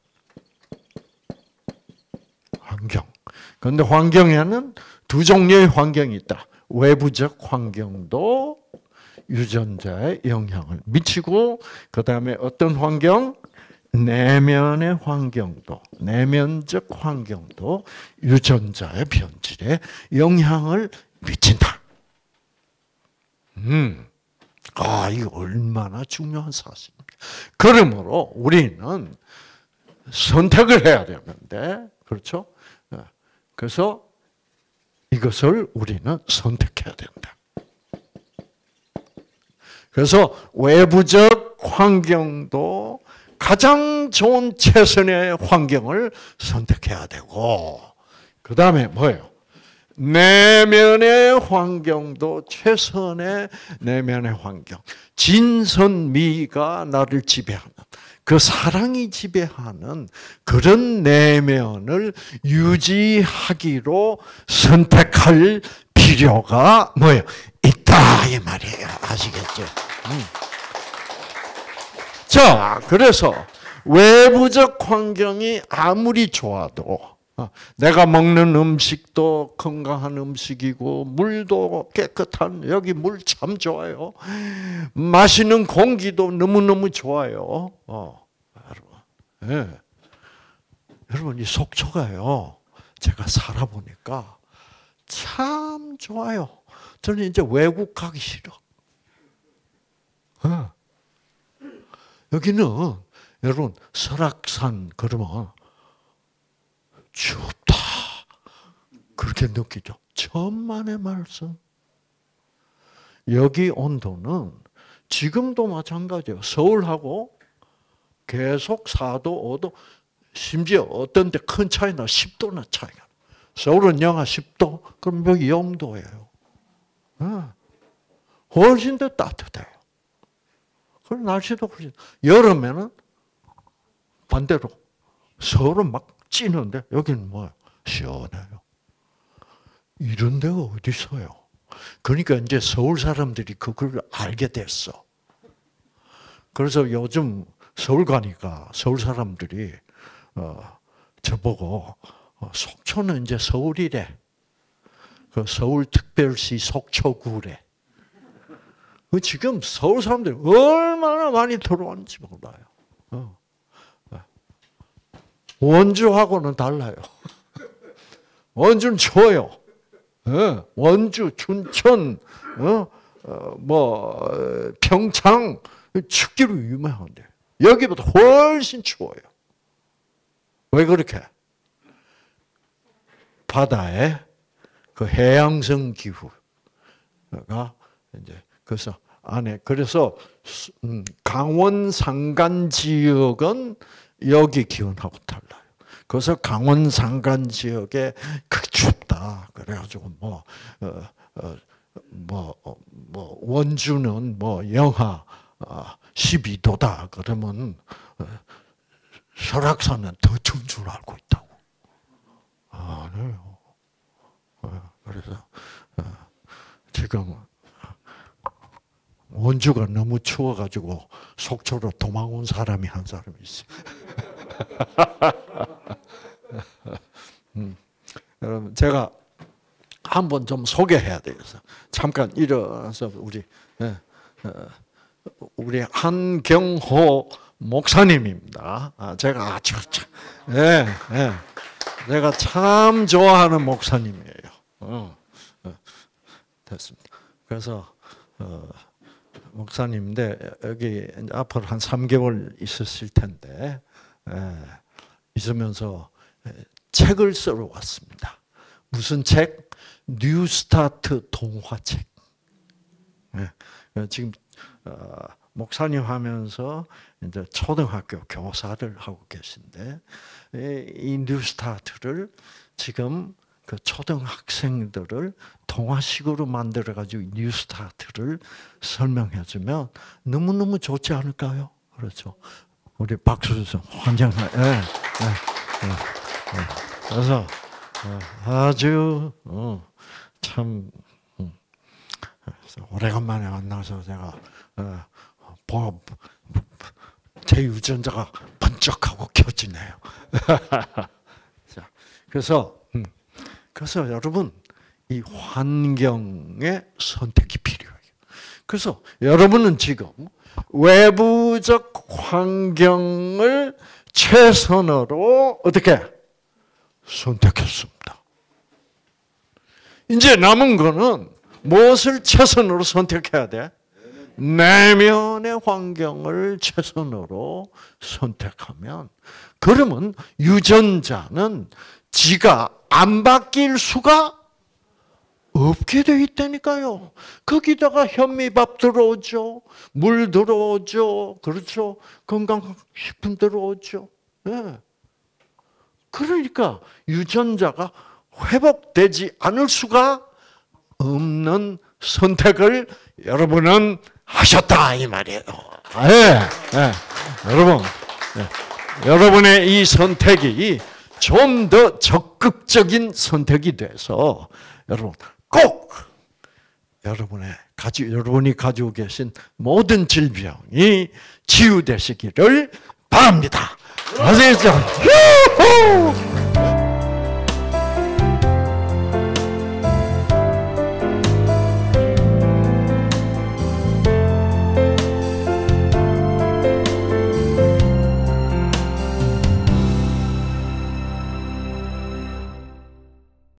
환경. 그런데 환경에는 두 종류의 환경이 있다. 외부적 환경도 유전자에 영향을 미치고, 그 다음에 어떤 환경? 내면의 환경도, 내면적 환경도 유전자의 변질에 영향을 미친다. 이거 얼마나 중요한 사실입니까? 그러므로 우리는 선택을 해야 되는데, 그렇죠? 그래서 이것을 우리는 선택해야 된다. 그래서 외부적 환경도 가장 좋은 최선의 환경을 선택해야 되고, 그 다음에 뭐예요? 내면의 환경도 최선의 내면의 환경. 진선미가 나를 지배하는, 그 사랑이 지배하는 그런 내면을 유지하기로 선택할 필요가 뭐예요? 있다 이 말이에요. 아시겠죠? 자, 그래서 외부적 환경이 아무리 좋아도 내가 먹는 음식도 건강한 음식이고 물도 깨끗한, 여기 물 참 좋아요. 마시는 공기도 너무너무 좋아요. 여러분. 네. 여러분, 이 속초가요, 제가 살아보니까 참 좋아요. 저는 이제 외국 가기 싫어. 여기는 여러분 설악산 그러면 춥다 그렇게 느끼죠. 천만의 말씀. 여기 온도는 지금도 마찬가지예요. 서울하고 계속 4도, 5도, 심지어 어떤 데 큰 차이나 10도나 차이가. 서울은 영하 10도, 그럼 여기 0도예요. 훨씬 더 따뜻해요. 그리고 날씨도 훨씬. 여름에는 반대로 서울은 막 찌는데 여기는 뭐예요? 시원해요. 이런 데가 어디 있어요? 그러니까 이제 서울 사람들이 그걸 알게 됐어. 그래서 요즘 서울 가니까 서울 사람들이 저보고 속초는 이제 서울이래. 그 서울특별시 속초구래. 지금 서울 사람들이 얼마나 많이 들어왔는지 몰라요. 원주하고는 달라요. 원주는 추워요. 원주, 춘천, 평창 춥기로 유명한데 여기보다 훨씬 추워요. 왜 그렇게? 바다에 그 해양성 기후가 이제 그래서 안에 그래서 강원 산간 지역은 여기 기온하고 달라요. 그래서 강원 산간 지역에 춥다. 그래가지고 원주는 영하 12도다. 그러면 설악산은 더 추운 줄 알고 있다고. 아니에요. 그래서 지금 원주가 너무 추워가지고 속초로 도망온 사람이 한 사람 있어요. 여러분, 제가 한번 좀 소개해야 되겠어. 잠깐 일어나서 우리 한경호 목사님입니다. 제가 아주 제가 참 좋아하는 목사님이에요. 됐습니다. 그래서 목사님인데 여기 앞으로 한 3개월 있으실 텐데 있으면서 책을 쓰러 왔습니다. 무슨 책? 뉴스타트 동화책. 지금 목사님 하면서 이제 초등학교 교사를 하고 계신데 이 뉴스타트를 지금 그 초등학생들을 동화식으로 만들어가지고 뉴스타트를 설명해주면 너무너무 좋지 않을까요? 그렇죠. 우리 박수 좀 환장해. 그래서 아주 참 오래간만에 만나서 제가 제 유전자가 번쩍하고 켜지네요. 자, 그래서 여러분 이 환경의 선택이 필요해요. 그래서 여러분은 지금 외부적 환경을 최선으로 어떻게 선택했습니다. 이제 남은 거는 무엇을 최선으로 선택해야 돼? 내면의 환경을 최선으로 선택하면, 그러면 유전자는 지가 안 바뀔 수가 없게 돼 있다니까요. 거기다가 현미밥 들어오죠. 물 들어오죠. 그렇죠. 건강식품 들어오죠. 네. 그러니까 유전자가 회복되지 않을 수가 없는 선택을 여러분은 하셨다 이 말이에요. 네. 네. 여러분, 네. 여러분의 이 선택이 좀 더 적극적인 선택이 돼서 여러분 꼭 여러분이 가지고 계신 모든 질병이 치유되시기를 바랍니다. 아시겠죠?